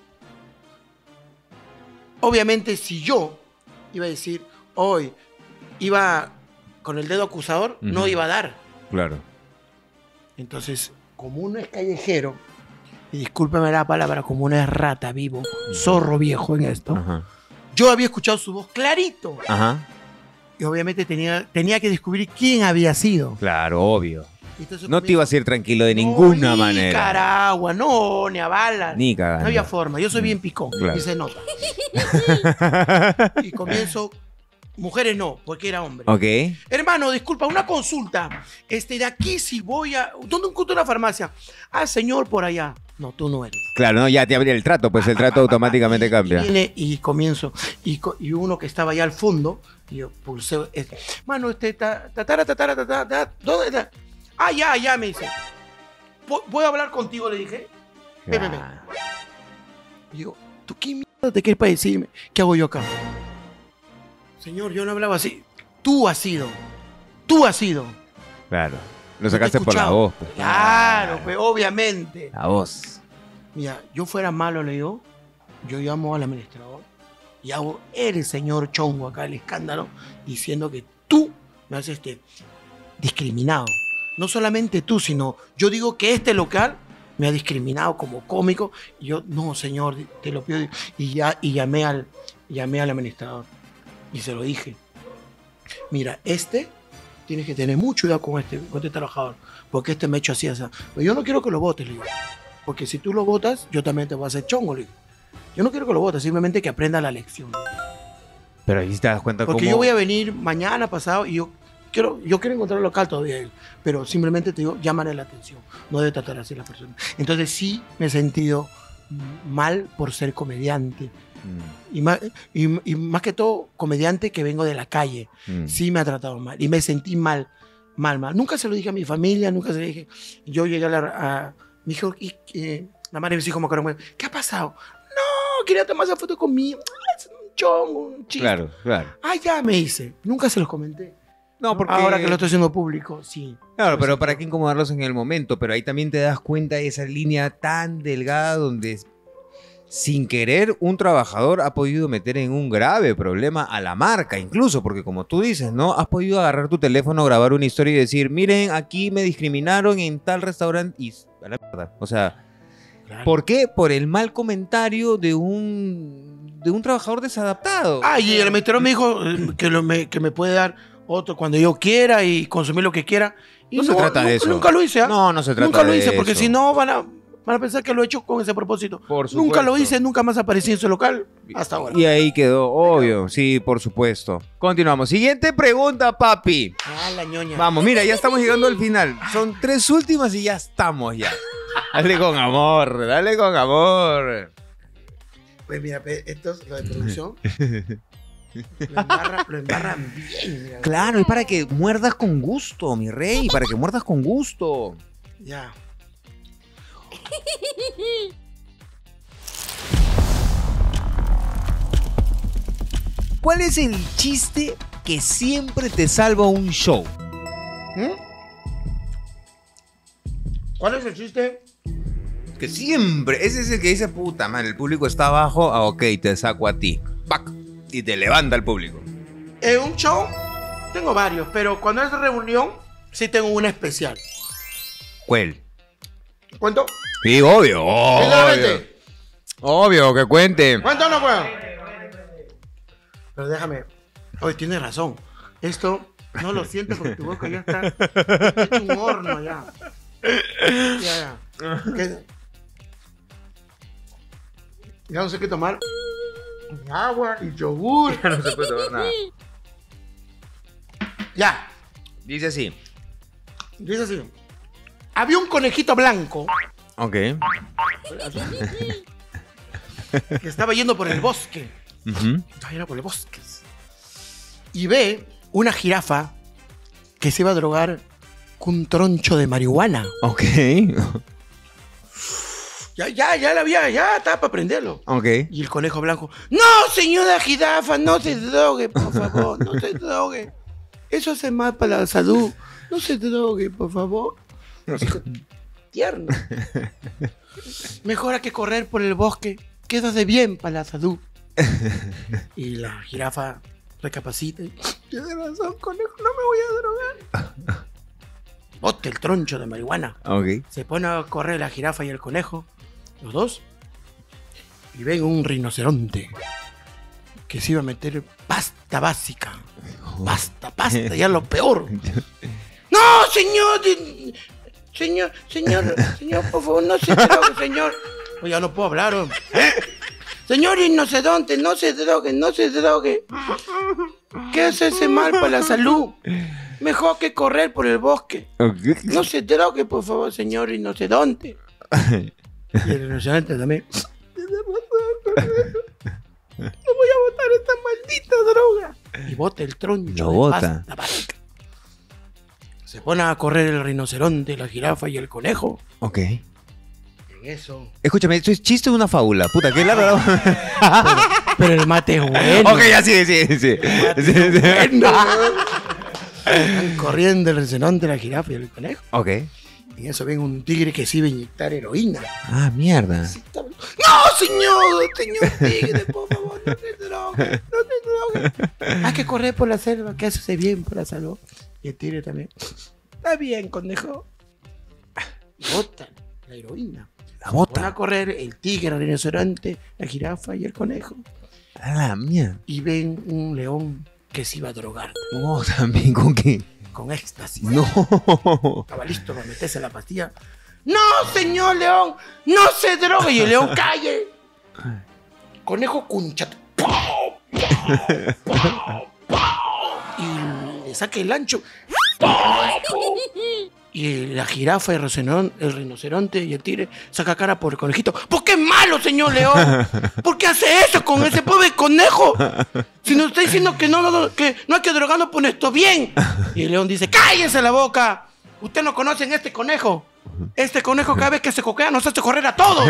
obviamente si yo iba a decir, hoy iba con el dedo acusador, Ujú. no iba a dar. Claro. Entonces, como uno es callejero, y discúlpeme la palabra, como uno es rata vivo, zorro viejo en esto, Ajá. yo había escuchado su voz clarito. Ajá. Y obviamente tenía, tenía que descubrir quién había sido. Claro, obvio. Entonces No te comienzo- ibas a ir tranquilo de No, ninguna ni manera. Caragua, no, ni a balas. Ni cagando. No había forma. Yo soy bien picón. Claro. Y se nota. Y comienzo. Mujeres no, porque era hombre. Ok. Hermano, disculpa, una consulta. Este, de aquí si voy a. ¿Dónde encuentro una farmacia? Ah, señor, por allá. No, tú no eres. Claro, no, ya te abrí el trato, pues el trato automáticamente Y cambia. viene y comienzo. Y, co- y uno que estaba allá al fondo, y yo pulsé. eh, Mano, este, ta, tatara, tatara, tatara, ta, ¿dónde está? Ah, ya, ya, me dice. ¿Pu- ¿Puedo hablar contigo? Le dije. Ven, ven, ven. Ah, Y digo, ¿tú qué mierda te quieres para decirme? ¿Qué hago yo acá? Señor, yo no hablaba así. Tú has sido. Tú has sido. Claro. Lo Yo te he sacaste por la escuchado. voz. Pues. Claro, pues, obviamente. La voz. Mira, yo fuera malo, le digo, yo llamo al administrador y hago el señor Chongo acá, el escándalo, diciendo que tú me has este, discriminado. No solamente tú, sino yo digo que este local me ha discriminado como cómico. Y yo, no, señor, te lo pido. Y, ya, y llamé, al, llamé al administrador y se lo dije. Mira, este, tienes que tener mucho cuidado con este, con este trabajador, porque este me ha hecho así, así. Pero yo no quiero que lo votes, le digo. Porque si tú lo votas, yo también te voy a hacer chongo, le digo. Yo no quiero que lo votes, simplemente que aprenda la lección. Pero ahí te das cuenta Porque cómo... yo voy a venir mañana, pasado, y yo quiero, yo quiero encontrar el local todavía, él, pero simplemente te digo, llámale la atención. No debe tratar así a la persona. Entonces sí me he sentido mal por ser comediante. Mm, Y más, y, y más que todo, comediante que vengo de la calle. mm. Sí me ha tratado mal. Y me sentí mal, mal, mal. Nunca se lo dije a mi familia, nunca se lo dije. Yo llegué a la... A, me dijo, y, eh, la madre me dijo como que, ¿qué ha pasado? No, quería tomar esa foto conmigo. Ah, es un chongo, un chiste. Claro, claro. Ah, ya me hice. Nunca se los comenté. No, porque... Ahora que lo estoy haciendo público, sí. Claro, pero para qué incomodarlos en el momento. Pero ahí también te das cuenta de esa línea tan delgada donde sin querer un trabajador ha podido meter en un grave problema a la marca, incluso porque como tú dices, ¿no? Has podido agarrar tu teléfono, grabar una historia y decir, miren, aquí me discriminaron en tal restaurante y a la mierda. O sea, Claro. ¿por qué? Por el mal comentario de un de un trabajador desadaptado. Ah, y el administrador me dijo eh, que, lo, me, que me puede dar otro cuando yo quiera y consumir lo que quiera. Y No se trata de eso. Nunca lo hice, ¿ah? No, no se trata Nunca lo de hice, porque eso. si no van a... Van a pensar que lo he hecho con ese propósito. Por supuesto. Nunca lo hice, nunca más aparecí en su local. Hasta ahora. Y ahí quedó, obvio. Sí, por supuesto. Continuamos. Siguiente pregunta, papi. Ah, la ñoña. Vamos, mira, ya estamos llegando al final. Son tres últimas y ya estamos ya. Dale con amor, dale con amor. Pues mira, esto es lo de producción. Lo, embarra, lo embarran bien. Mira. Claro, es para que muerdas con gusto, mi rey. Para que muerdas con gusto. Ya. ¿Cuál es el chiste que siempre te salva un show? ¿Mm? ¿Cuál es el chiste? Que siempre, ese es el que dice, puta man, el público está abajo, ah, ok, te saco a ti. ¡Pac! Y te levanta el público. En un show tengo varios, pero cuando es reunión sí tengo una especial. ¿Cuál? ¿Cuento? Sí, obvio, obvio. Sinceramente. Obvio, que cuente. ¿Cuento o no puedo? Pero déjame. Oye, tienes razón. Esto no lo sientes porque tu boca ya está hecho un horno ya. Ya, ya. ¿Qué? Ya no sé qué tomar. Agua y yogur. Ya no se puede tomar nada. Ya. Dice así. Dice así. Había un conejito blanco. Ok. Que estaba yendo por el bosque. Uh-huh. Estaba yendo por el bosque. Y ve una jirafa que se iba a drogar con un troncho de marihuana. Ok. Ya, ya, ya la había, ya estaba para prenderlo. Ok. Y el conejo blanco, no, señora jirafa, no se drogue, por favor, no se drogue. Eso hace mal para la salud. No se drogue, por favor. Tierno. Mejor hay que correr por el bosque, que eso hace bien para la salud. Y la jirafa recapacita y, tiene razón, conejo, no me voy a drogar. Bote el troncho de marihuana. Ok. Se pone a correr la jirafa y el conejo, los dos, y ven un rinoceronte que se iba a meter pasta básica. Pasta, pasta, ya lo peor. ¡No, señor! Señor, señor, señor, por favor, no se drogue, señor. Oye, ya no puedo hablar, hombre. Señor rinoceronte, no se drogue, no se drogue. ¿Qué hace ese mal para la salud? Mejor que correr por el bosque. Okay. No se drogue, por favor, señor rinoceronte. Y el rinoceronte también. No voy a botar esta maldita droga. Y bota el troncho Lo de bota. pasta básica. Se pone a correr el rinoceronte, la jirafa y el conejo. Ok. En eso. Escúchame, esto es chiste de una fábula. Puta, qué largo. Pero, pero el mate es bueno. Ok, ya sí, sí, sí. Sí, sí. Bueno. Están corriendo el rinoceronte, la jirafa y el conejo. Ok. Y en eso ven un tigre que se iba a inyectar heroína. Ah, mierda. ¡No, señor! Señor tigre, por favor, no se drogue, no se drogue. Hay que correr por la selva, que eso hace bien para la salud. Y el tigre también. Está bien, conejo. Bota la heroína. La Van a bota. correr el tigre, el rinoceronte, la jirafa y el conejo. A la mierda. Y ven un león que se iba a drogar No, también con qué. con éxtasis. No. Estaba listo para meterse la pastilla. ¡No, señor león! ¡No se drogue! Y el león calle. Conejo cunchato. ¡Pau! ¡Pau! ¡Pau! ¡Pau! Y le saca el ancho. ¡Pau! ¡Pau! Y la jirafa, el rinoceronte, el rinoceronte y el tigre saca cara por el conejito. ¿Por qué es malo, señor león? ¿Por qué hace eso con ese pobre conejo? Si nos está diciendo que no, no, no, que no hay que drogarnos por esto bien. Y el león dice, ¡cállese la boca! Usted no conoce a este conejo. Este conejo cada vez que se coquea nos hace correr a todos.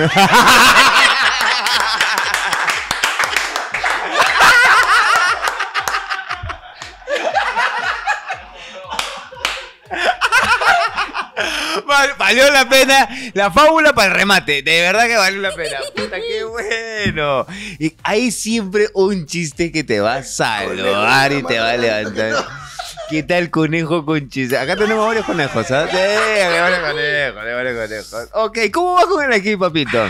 Valió la pena la fábula para el remate. De verdad que valió la pena. Puta, qué bueno. Y hay siempre un chiste que te va a salvar y te va a levantar. ¿Qué tal conejo con chiste? Acá tenemos varios conejos, ¿sabes? Sí, hay varios conejos, hay varios conejos. Ok, ¿cómo vas con el aquí, papito?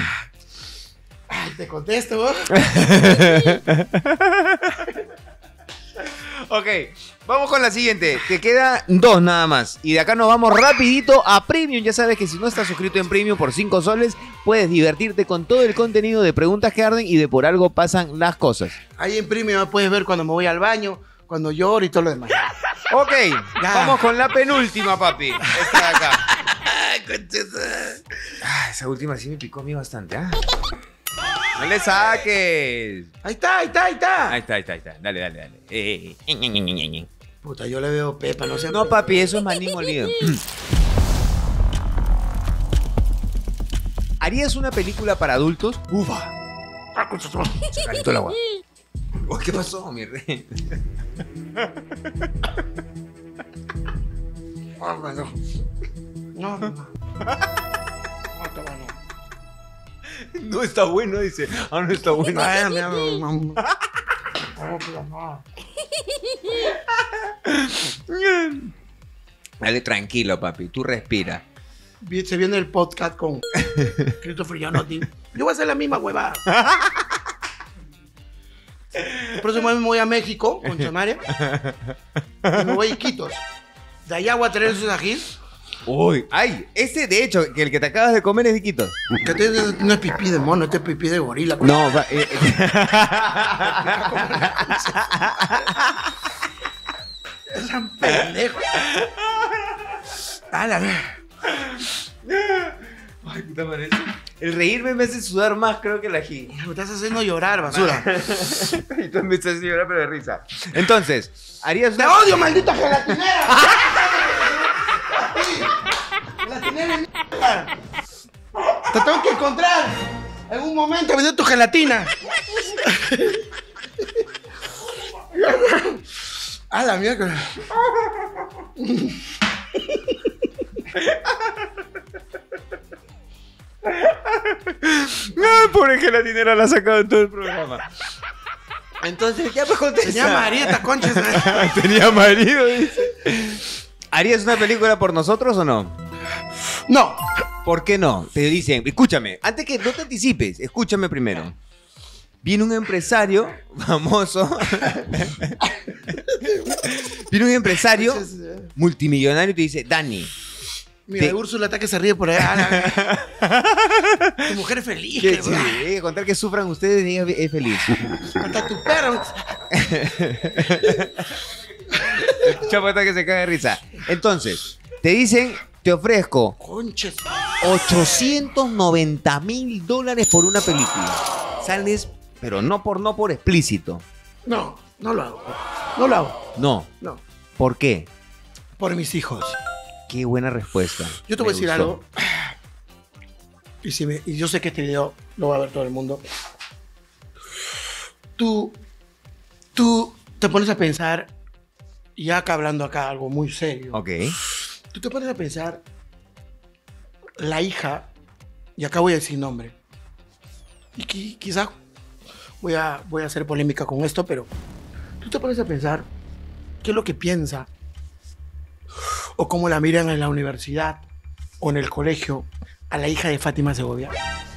Ay, te contesto, ¿no? Ok, vamos con la siguiente. Te queda dos nada más. Y de acá nos vamos rapidito a Premium. Ya sabes que si no estás suscrito en Premium por cinco soles, puedes divertirte con todo el contenido de Preguntas que Arden y de Por Algo Pasan las Cosas. Ahí en Premium puedes ver cuando me voy al baño, cuando lloro y todo lo demás. Ok, Ya. vamos con la penúltima, papi. Esta de acá. Ah, esa última sí me picó a mí bastante, ¿ah? No le saques. Ahí está, ahí está, ahí está. Ahí está, ahí está, ahí está. Dale, dale, dale. Eh, eh, eh, eh, eh. Puta, yo le veo pepa, no sé. No, papi, eso es maní molido. ¿Harías una película para adultos? Ufa. Se calentó el agua. Oh, ¿qué pasó, mi rey? No, no, no. No, no, no. No, está bueno. No está bueno, dice. Ah, no está bueno. Ay, mira, no, no, no. No, pero no. Dale, tranquilo, papi. Tú respira. Vi- Se viene el podcast con Christopher Gianotti. Yo voy a hacer la misma huevada. El próximo año me voy a México con Chamaria. Y me voy a Iquitos. De allá voy a traer esos ajís. Uy, ay, ese de hecho, que el que te acabas de comer es de Quitos. Que este no es pipí de mono, este es pipí de gorila. No, va, eh, eh. Es un pendejo. A la vez. Ay, puta madre. El reírme me hace sudar más, creo que el ají. Me estás haciendo llorar, basura. Y tú me estás haciendo llorar, pero de risa. Entonces, harías ¡Te una... odio, maldita gelatinera! ¡Gelatinera de mierda! ¡Te tengo que encontrar! En un momento me dio tu gelatina. ¡A la mierda! Ay, pobre gelatinera, la ha sacado en todo el programa. Entonces, ya me contesta. Tenía María, esta concha. Tenía marido, dice. ¿Harías una película por nosotros o no? No. ¿Por qué no? Te dicen, escúchame, antes que no te anticipes, escúchame primero. Viene un empresario famoso. Viene un empresario multimillonario y te dice, Dani. Mira, te... Úrsula está que se ríe por allá. Tu mujer es feliz. Que, Que, sí, eh, contar que sufran ustedes, ella es feliz. hasta tu perro. Chapo está que se cae de risa. Entonces, te dicen, te ofrezco Conches. ochocientos noventa mil dólares por una película. Sales, pero no por no por explícito. No, no lo hago. No lo hago. No. No. ¿Por qué? Por mis hijos. Qué buena respuesta. Yo te Me voy a decir gustó. algo. Y, si me- y yo sé que este video lo va a ver todo el mundo. Tú, tú te pones a pensar, y acá hablando acá algo muy serio. Ok. Tú te pones a pensar, la hija, y acá voy a decir nombre. Y qui- quizás voy a, voy a hacer polémica con esto, pero tú te pones a pensar qué es lo que piensa o cómo la miran en la universidad o en el colegio a la hija de Fátima Segovia.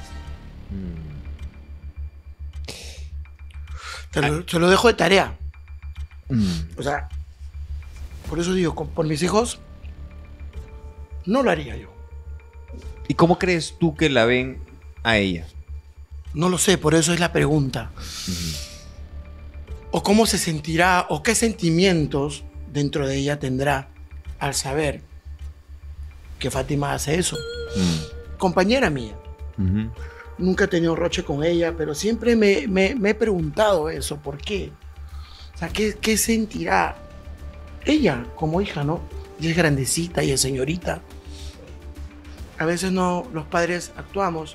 Te lo, te lo dejo de tarea. Mm. O sea, por eso digo, con- por mis hijos, no lo haría yo. ¿Y cómo crees tú que la ven a ella? No lo sé, por eso es la pregunta. O cómo se sentirá, o qué sentimientos dentro de ella tendrá al saber que Fátima hace eso. Mm. Compañera mía. Ujú. Nunca he tenido roche con ella, pero siempre me, me- me he preguntado eso. ¿Por qué? O sea, ¿qué, qué sentirá ella como hija, no? Y es grandecita y es señorita. A veces no, los padres actuamos.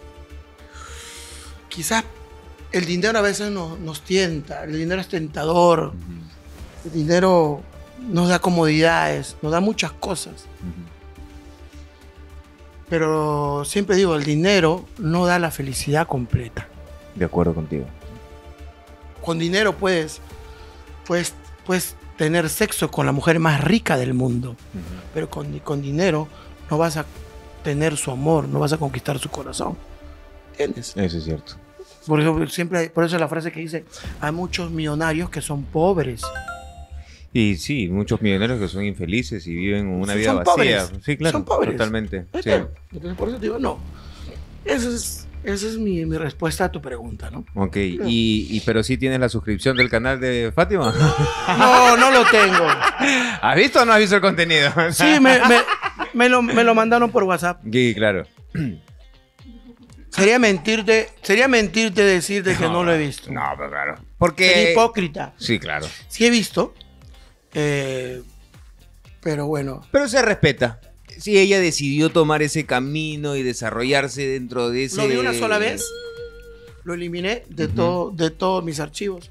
Quizás el dinero a veces nos, nos tienta. El dinero es tentador. El dinero nos da comodidades, nos da muchas cosas. Ujú. Pero siempre digo, el dinero no da la felicidad completa. De acuerdo contigo. Con dinero puedes, puedes, puedes tener sexo con la mujer más rica del mundo, Ujú. pero con, con dinero no vas a tener su amor, no vas a conquistar su corazón. ¿Entiendes? Eso es cierto. Por ejemplo, siempre hay- por eso la frase que dice, hay muchos millonarios que son pobres. Y sí, muchos millonarios que son infelices y viven una Sí, vida son vacía. pobres. Sí, claro. Son pobres. Totalmente. Sí. Entonces, por eso te digo, no. Esa es, esa es mi, mi respuesta a tu pregunta, ¿no? Ok, y, y pero sí tienes la suscripción del canal de Fátima. No, no lo tengo. ¿Has visto o no has visto el contenido? Sí, me, me, me, lo, me lo mandaron por WhatsApp. Sí, claro. Sería mentirte, sería mentirte decirte que no lo he visto. No, pero claro. Porque... Sería hipócrita. Sí, claro. Sí he visto, eh, pero bueno. Pero se respeta. Si ella decidió tomar ese camino y desarrollarse dentro de ese... Lo vi una sola vez, lo eliminé de, uh-huh. todo, de todos mis archivos.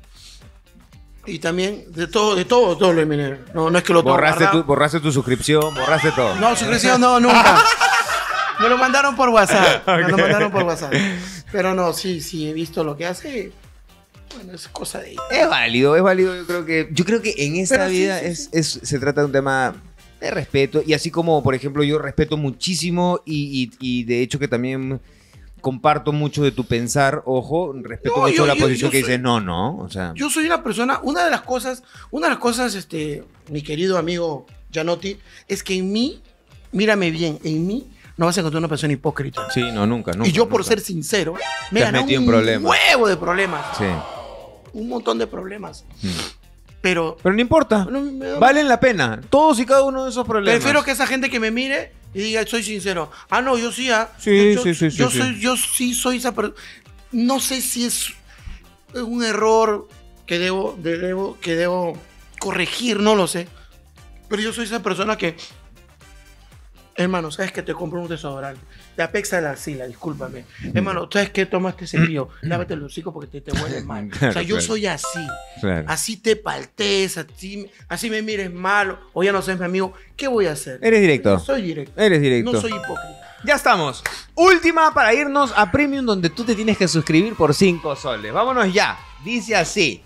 Y también de todo, de todo, todo lo eliminé. No, no es que lo tengo borraste guardado. tu, borraste tu suscripción, borraste todo. No, suscripción no, nunca. Me lo mandaron por WhatsApp. Okay. Me lo mandaron por WhatsApp. Pero no, sí, sí, he visto lo que hace. Bueno, es cosa de ella. Es válido, es válido. Yo creo que, yo creo que en esta Pero vida sí, sí, es, sí. Es, se trata de un tema de respeto. Y así como, por ejemplo, yo respeto muchísimo y, y, y de hecho que también comparto mucho de tu pensar, ojo, respeto No, mucho yo- la yo- posición yo que soy- dices, no, no, o sea... Yo soy una persona, una de las cosas, una de las cosas, este, mi querido amigo Gianotti, es que en mí, mírame bien, en mí no vas a encontrar una persona hipócrita. Sí, no, nunca, nunca. y yo, por nunca. ser sincero, me Te he has ganado metido en un problemas. huevo de problemas. Sí. Un montón de problemas. Mm. Pero Pero no importa, no, me da- valen la pena. Todos y cada uno de esos problemas. prefiero que esa gente que me mire y diga, soy sincero. Ah, no, yo sí, ah. Sí, yo, sí, sí, sí, yo sí. soy, yo sí soy esa persona. No sé si es un error que debo, de- debo, que debo corregir, no lo sé. Pero yo soy esa persona que, hermano, ¿sabes que te compro un desodorante? Te apexa la axila, discúlpame. Hermano, ¿sabes qué? Toma este cepillo, lávate el hocico porque te, te huele mal. O sea, Claro, yo claro. soy así. Claro. Así te paltees, así, así me mires mal, o ya no seas mi amigo. ¿Qué voy a hacer? Eres directo. Soy directo. Eres directo. No soy hipócrita. Ya estamos. Última para irnos a Premium, donde tú te tienes que suscribir por cinco soles. Vámonos ya. Dice así.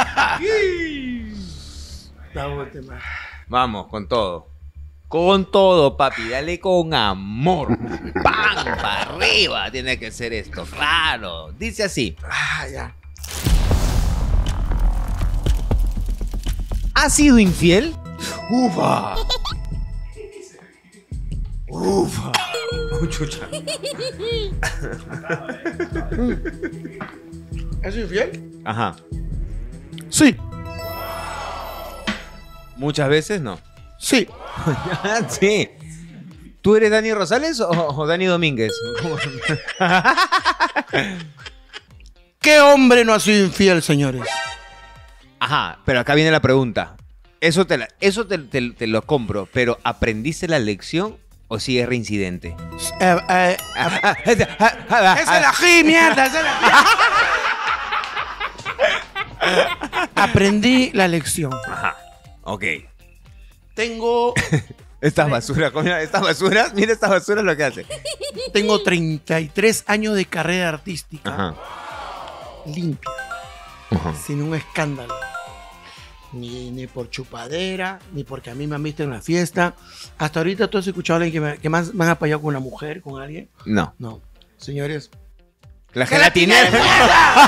La última. Vamos, con todo. Con todo, papi. Dale con amor. ¡Pam! Para arriba. Tiene que ser esto. Claro. Dice así. Ah, ya. ¿Has sido infiel? Ufa. Ufa. Oh, chucha. ¿Es infiel? Ajá. Sí. Muchas veces no. Sí. Sí. ¿Tú eres Dani Rosales o, o Dani Domínguez? ¿Cómo? ¿Qué hombre no ha sido infiel, señores? Ajá, pero acá viene la pregunta. Eso te, la- eso te, te- te lo compro, pero ¿aprendiste la lección o sigues reincidente? Eh, eh, ¡Esa es la G, mierda! ¡Esa es la G! Aprendí la lección. Ajá, ok. Tengo, Estas basuras, coño, estas basuras, mira estas basuras lo que hace. tengo treinta y tres años de carrera artística Ajá. limpia, Ajá. sin un escándalo. Ni, ni por chupadera, ni porque a mí me han visto en la fiesta. Hasta ahorita tú has escuchado a alguien que me, que más me han apoyado con una mujer, con alguien. No. No, señores. La gelatinera.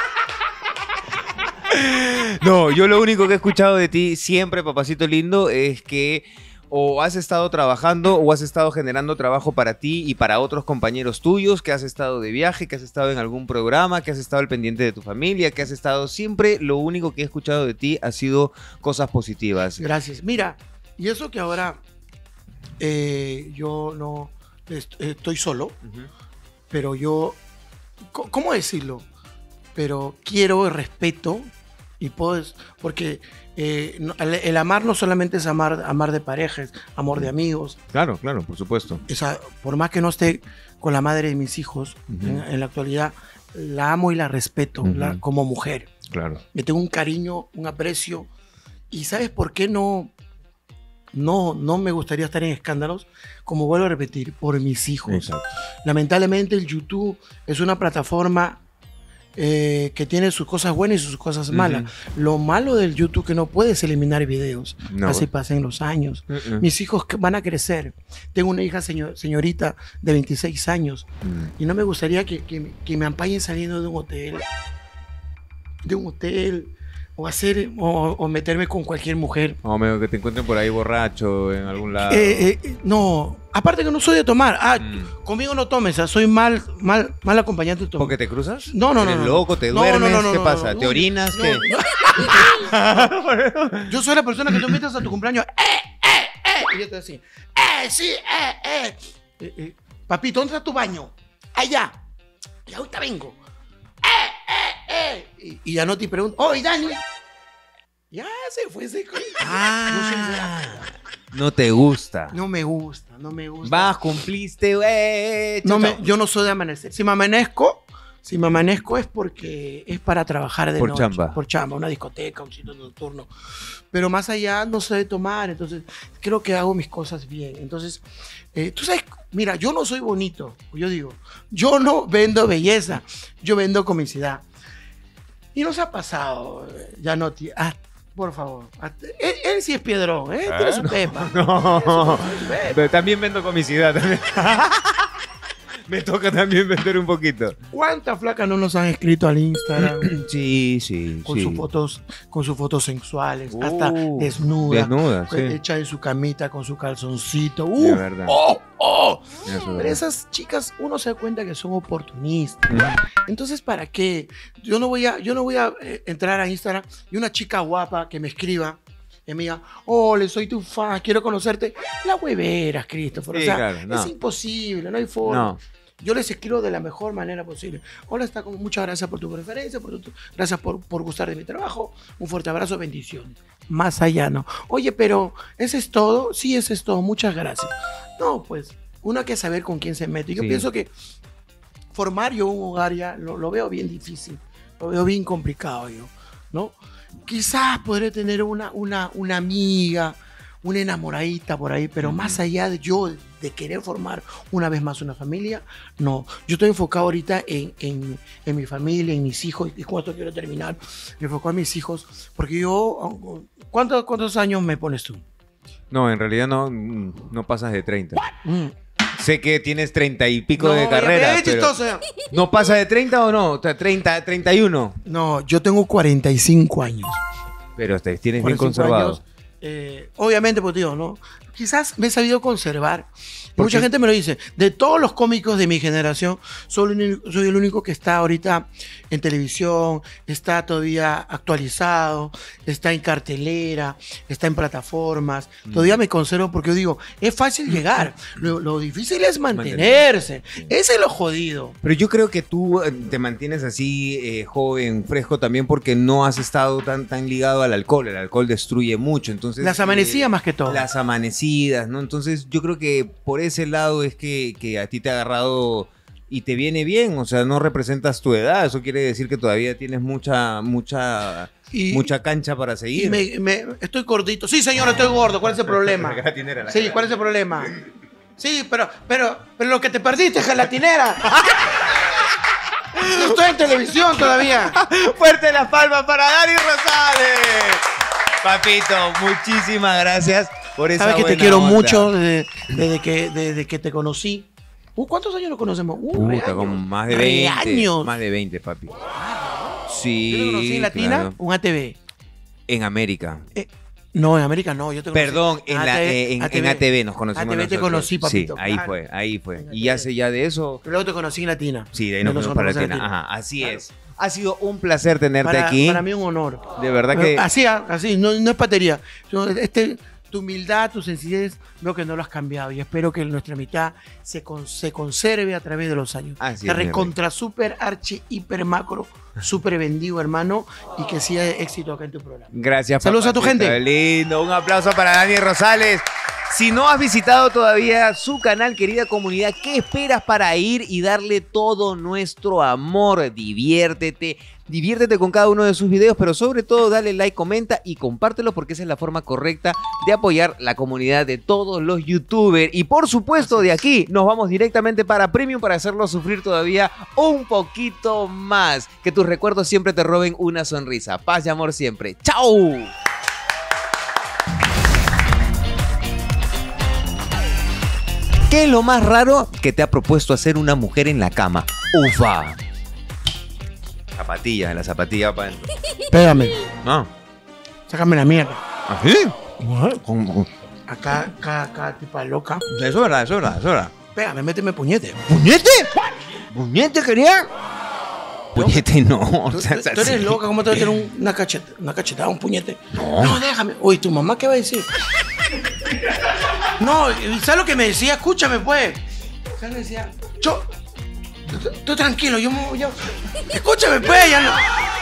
No, yo lo único que he escuchado de ti siempre, papacito lindo, es que o has estado trabajando o has estado generando trabajo para ti y para otros compañeros tuyos, que has estado de viaje, que has estado en algún programa, que has estado al pendiente de tu familia, que has estado siempre, lo único que he escuchado de ti ha sido cosas positivas. Gracias. Mira, y eso que ahora eh, yo no est- estoy solo, Ujú. pero yo, co- ¿cómo decirlo? Pero quiero el respeto y puedo, porque eh, no- el, el amar no solamente es amar, amar de parejas, amor de amigos. Claro, claro, por supuesto. Esa, por más que no esté con la madre de mis hijos Ujú. en, en la actualidad, la amo y la respeto Ujú. la- como mujer. Claro. Le tengo un cariño, un aprecio. ¿Y sabes por qué no, no, no me gustaría estar en escándalos? Como vuelvo a repetir, por mis hijos. Exacto. Lamentablemente el YouTube es una plataforma eh, que tiene sus cosas buenas y sus cosas malas. Lo malo del YouTube es que no puedes eliminar videos. No. Así pasen los años. Mm, mm. Mis hijos que van a crecer. Tengo una hija señor- señorita de veintiséis años Mm. y no me gustaría que, que, que me ampallen saliendo de un hotel. De un hotel. o hacer o, o meterme con cualquier mujer. O medio que te encuentren por ahí borracho en algún lado. Eh, eh, no, aparte que no soy de tomar. Ah, Mm. conmigo no tomes, ah, soy mal, mal, mal acompañante de tomar. ¿Por qué te cruzas? No, no, no. ¿Eres no, loco? ¿Te no, duermes? no, no, ¿Qué no, pasa? no, ¿Te no, orinas? no, ¿Qué? no. Yo soy la persona que tú invitas a tu cumpleaños. ¡Eh, eh, eh! Y yo te decía, ¡eh, sí, eh, eh! eh, eh Papito, ¿dónde está tu baño? Allá. Y ahorita vengo. ¡Eh, eh, eh! Y, y ya no te pregunto, ¡oye, Dani! Ya se fue ese. Ah, no te gusta. No me gusta, no me gusta. Vas, cumpliste, güey. No me, yo no soy de amanecer. Si me amanezco, si me amanezco es porque es para trabajar de Por noche. chamba. Por chamba, una discoteca, un sitio nocturno. Pero más allá no sé de tomar, entonces creo que hago mis cosas bien. Entonces, eh, tú sabes, mira, yo no soy bonito. Yo digo, yo no vendo belleza, yo vendo comicidad. Y nos ha pasado, ya no, tía. Ah, por favor. Él, él sí es piedrón, ¿eh? Tiene su pepa. No, pero también vendo comicidad. También. Me toca también vender un poquito. ¿Cuántas flacas no nos han escrito al Instagram? Sí, sí, con sí. sus fotos, con sus fotos sensuales, Uh, hasta desnuda, desnuda, sí. hecha en su camita con su calzoncito. De ¡Uh! verdad. ¡Oh! ¡Oh! Eso es Pero verdad. esas chicas, uno se da cuenta que son oportunistas. Mm. Entonces, ¿para qué? Yo no voy a, yo no voy a eh, entrar a Instagram y una chica guapa que me escriba y me diga, ole, soy tu fan, quiero conocerte. La hueveras, Christopher. Sí, o sea, claro, no. es imposible, no hay forma. No. Yo les escribo de la mejor manera posible. Hola, está como muchas gracias por tu preferencia, por tu, gracias por, por gustar de mi trabajo. Un fuerte abrazo, bendiciones. Más allá no. Oye, pero ¿ese es todo? Sí, ese es todo. Muchas gracias. No, pues uno hay que saber con quién se mete. Yo Sí. pienso que formar yo un hogar ya lo, lo veo bien difícil, lo veo bien complicado yo, ¿no? Quizás podré tener una, una, una amiga, una enamoradita por ahí, pero más allá de yo de querer formar una vez más una familia, no. Yo estoy enfocado ahorita en, en, en mi familia, en mis hijos, y con esto quiero terminar, me enfoco en mis hijos, porque yo, ¿cuántos, cuántos años me pones tú? No, en realidad no, no pasas de treinta. Mm. Sé que tienes treinta y pico No, de ya, carrera, es pero chistoso, ya. ¿no pasa de treinta o no? O sea, treinta, treinta y uno. No, yo tengo cuarenta y cinco años. Pero te tienes bien cuarenta y cinco conservado. años, eh, obviamente, pues digo, ¿no? Quizás me he sabido conservar. ¿Por Mucha qué? gente me lo dice. De todos los cómicos de mi generación, soy el, único, soy el único que está ahorita en televisión, está todavía actualizado, está en cartelera, está en plataformas. Mm. Todavía me conservo porque yo digo, es fácil llegar. Lo, lo difícil es mantenerse. Ese es lo jodido. Pero yo creo que tú eh, te mantienes así eh, joven, fresco también porque no has estado tan, tan ligado al alcohol. El alcohol destruye mucho. Entonces, Las amanecidas eh, más que todo. Las amanecidas, ¿no? Entonces yo creo que por ese lado es que, que a ti te ha agarrado y te viene bien. O sea, no representas tu edad. Eso quiere decir que todavía tienes mucha, mucha, Y- mucha cancha para seguir. Y me, me- estoy gordito. Sí, señor, estoy gordo. ¿Cuál es el problema? Gelatinera, la Sí, ¿cuál es el problema? Sí, pero, pero, pero lo que te perdiste, gelatinera. Yo estoy en televisión todavía. Fuerte la palma para Dani Rosales. Papito, muchísimas gracias por esa Sabes que te buena quiero onda. mucho desde, desde que, desde que te conocí. Uh, ¿Cuántos años nos conocemos? Uh, re Puta, años. como más de Re veinte. años. Más de veinte, papi. Yo Sí. te conocí en Latina, claro. un A T V. En América. Eh, no, en América no. Yo te conocí. Perdón, en, la, A T V, eh, en, A T V. en A T V nos conocimos A T V te nosotros. conocí, papito, Sí, ahí claro. fue, ahí fue. En Y A T V. hace ya de eso... Luego te conocí en Latina. Sí, de ahí nos Nos fuimos para conocimos en Latina. Ajá, así Claro. es. Ha sido un placer tenerte Para, aquí. para mí un honor. De verdad que... Así, ah, así, no, no es patería. Yo, Este, tu humildad, tu sencillez, veo que no lo has cambiado y espero que nuestra mitad se, con- se conserve a través de los años. Así Te es, mi recontra, super, archi, hiper, macro, super vendido, hermano, y que siga éxito acá en tu programa. Gracias, Saludos a tu papacito gente. lindo. Un aplauso para Dani Rosales. Si no has visitado todavía su canal, querida comunidad, ¿qué esperas para ir y darle todo nuestro amor? Diviértete, diviértete con cada uno de sus videos, pero sobre todo dale like, comenta y compártelo porque esa es la forma correcta de apoyar la comunidad de todos los youtubers. Y por supuesto, de aquí nos vamos directamente para Premium para hacerlo sufrir todavía un poquito más. Que tus recuerdos siempre te roben una sonrisa. Paz y amor siempre. ¡Chao! ¿Qué es lo más raro que te ha propuesto hacer una mujer en la cama? Ufa. zapatillas, en la zapatilla para adentro. Pégame. No. Sácame la mierda. ¿Así? ¿Cómo? Acá, acá, acá, tipa loca. Eso es verdad, eso es verdad, eso es verdad. Pégame, méteme puñete. ¿Puñete? ¿Puñete quería? Puñete no. Tú, O sea, tú eres así. loca, ¿cómo te vas a tener un- una, cacheta, una cachetada, un puñete? No. No, déjame. Oye, ¿tu mamá qué va a decir? No, ¿sabes lo que me decía? Escúchame, pues. ¿Sabes lo que me decía? Yo... Tú, tú tranquilo, yo me... Yo, escúchame, pues, ya no...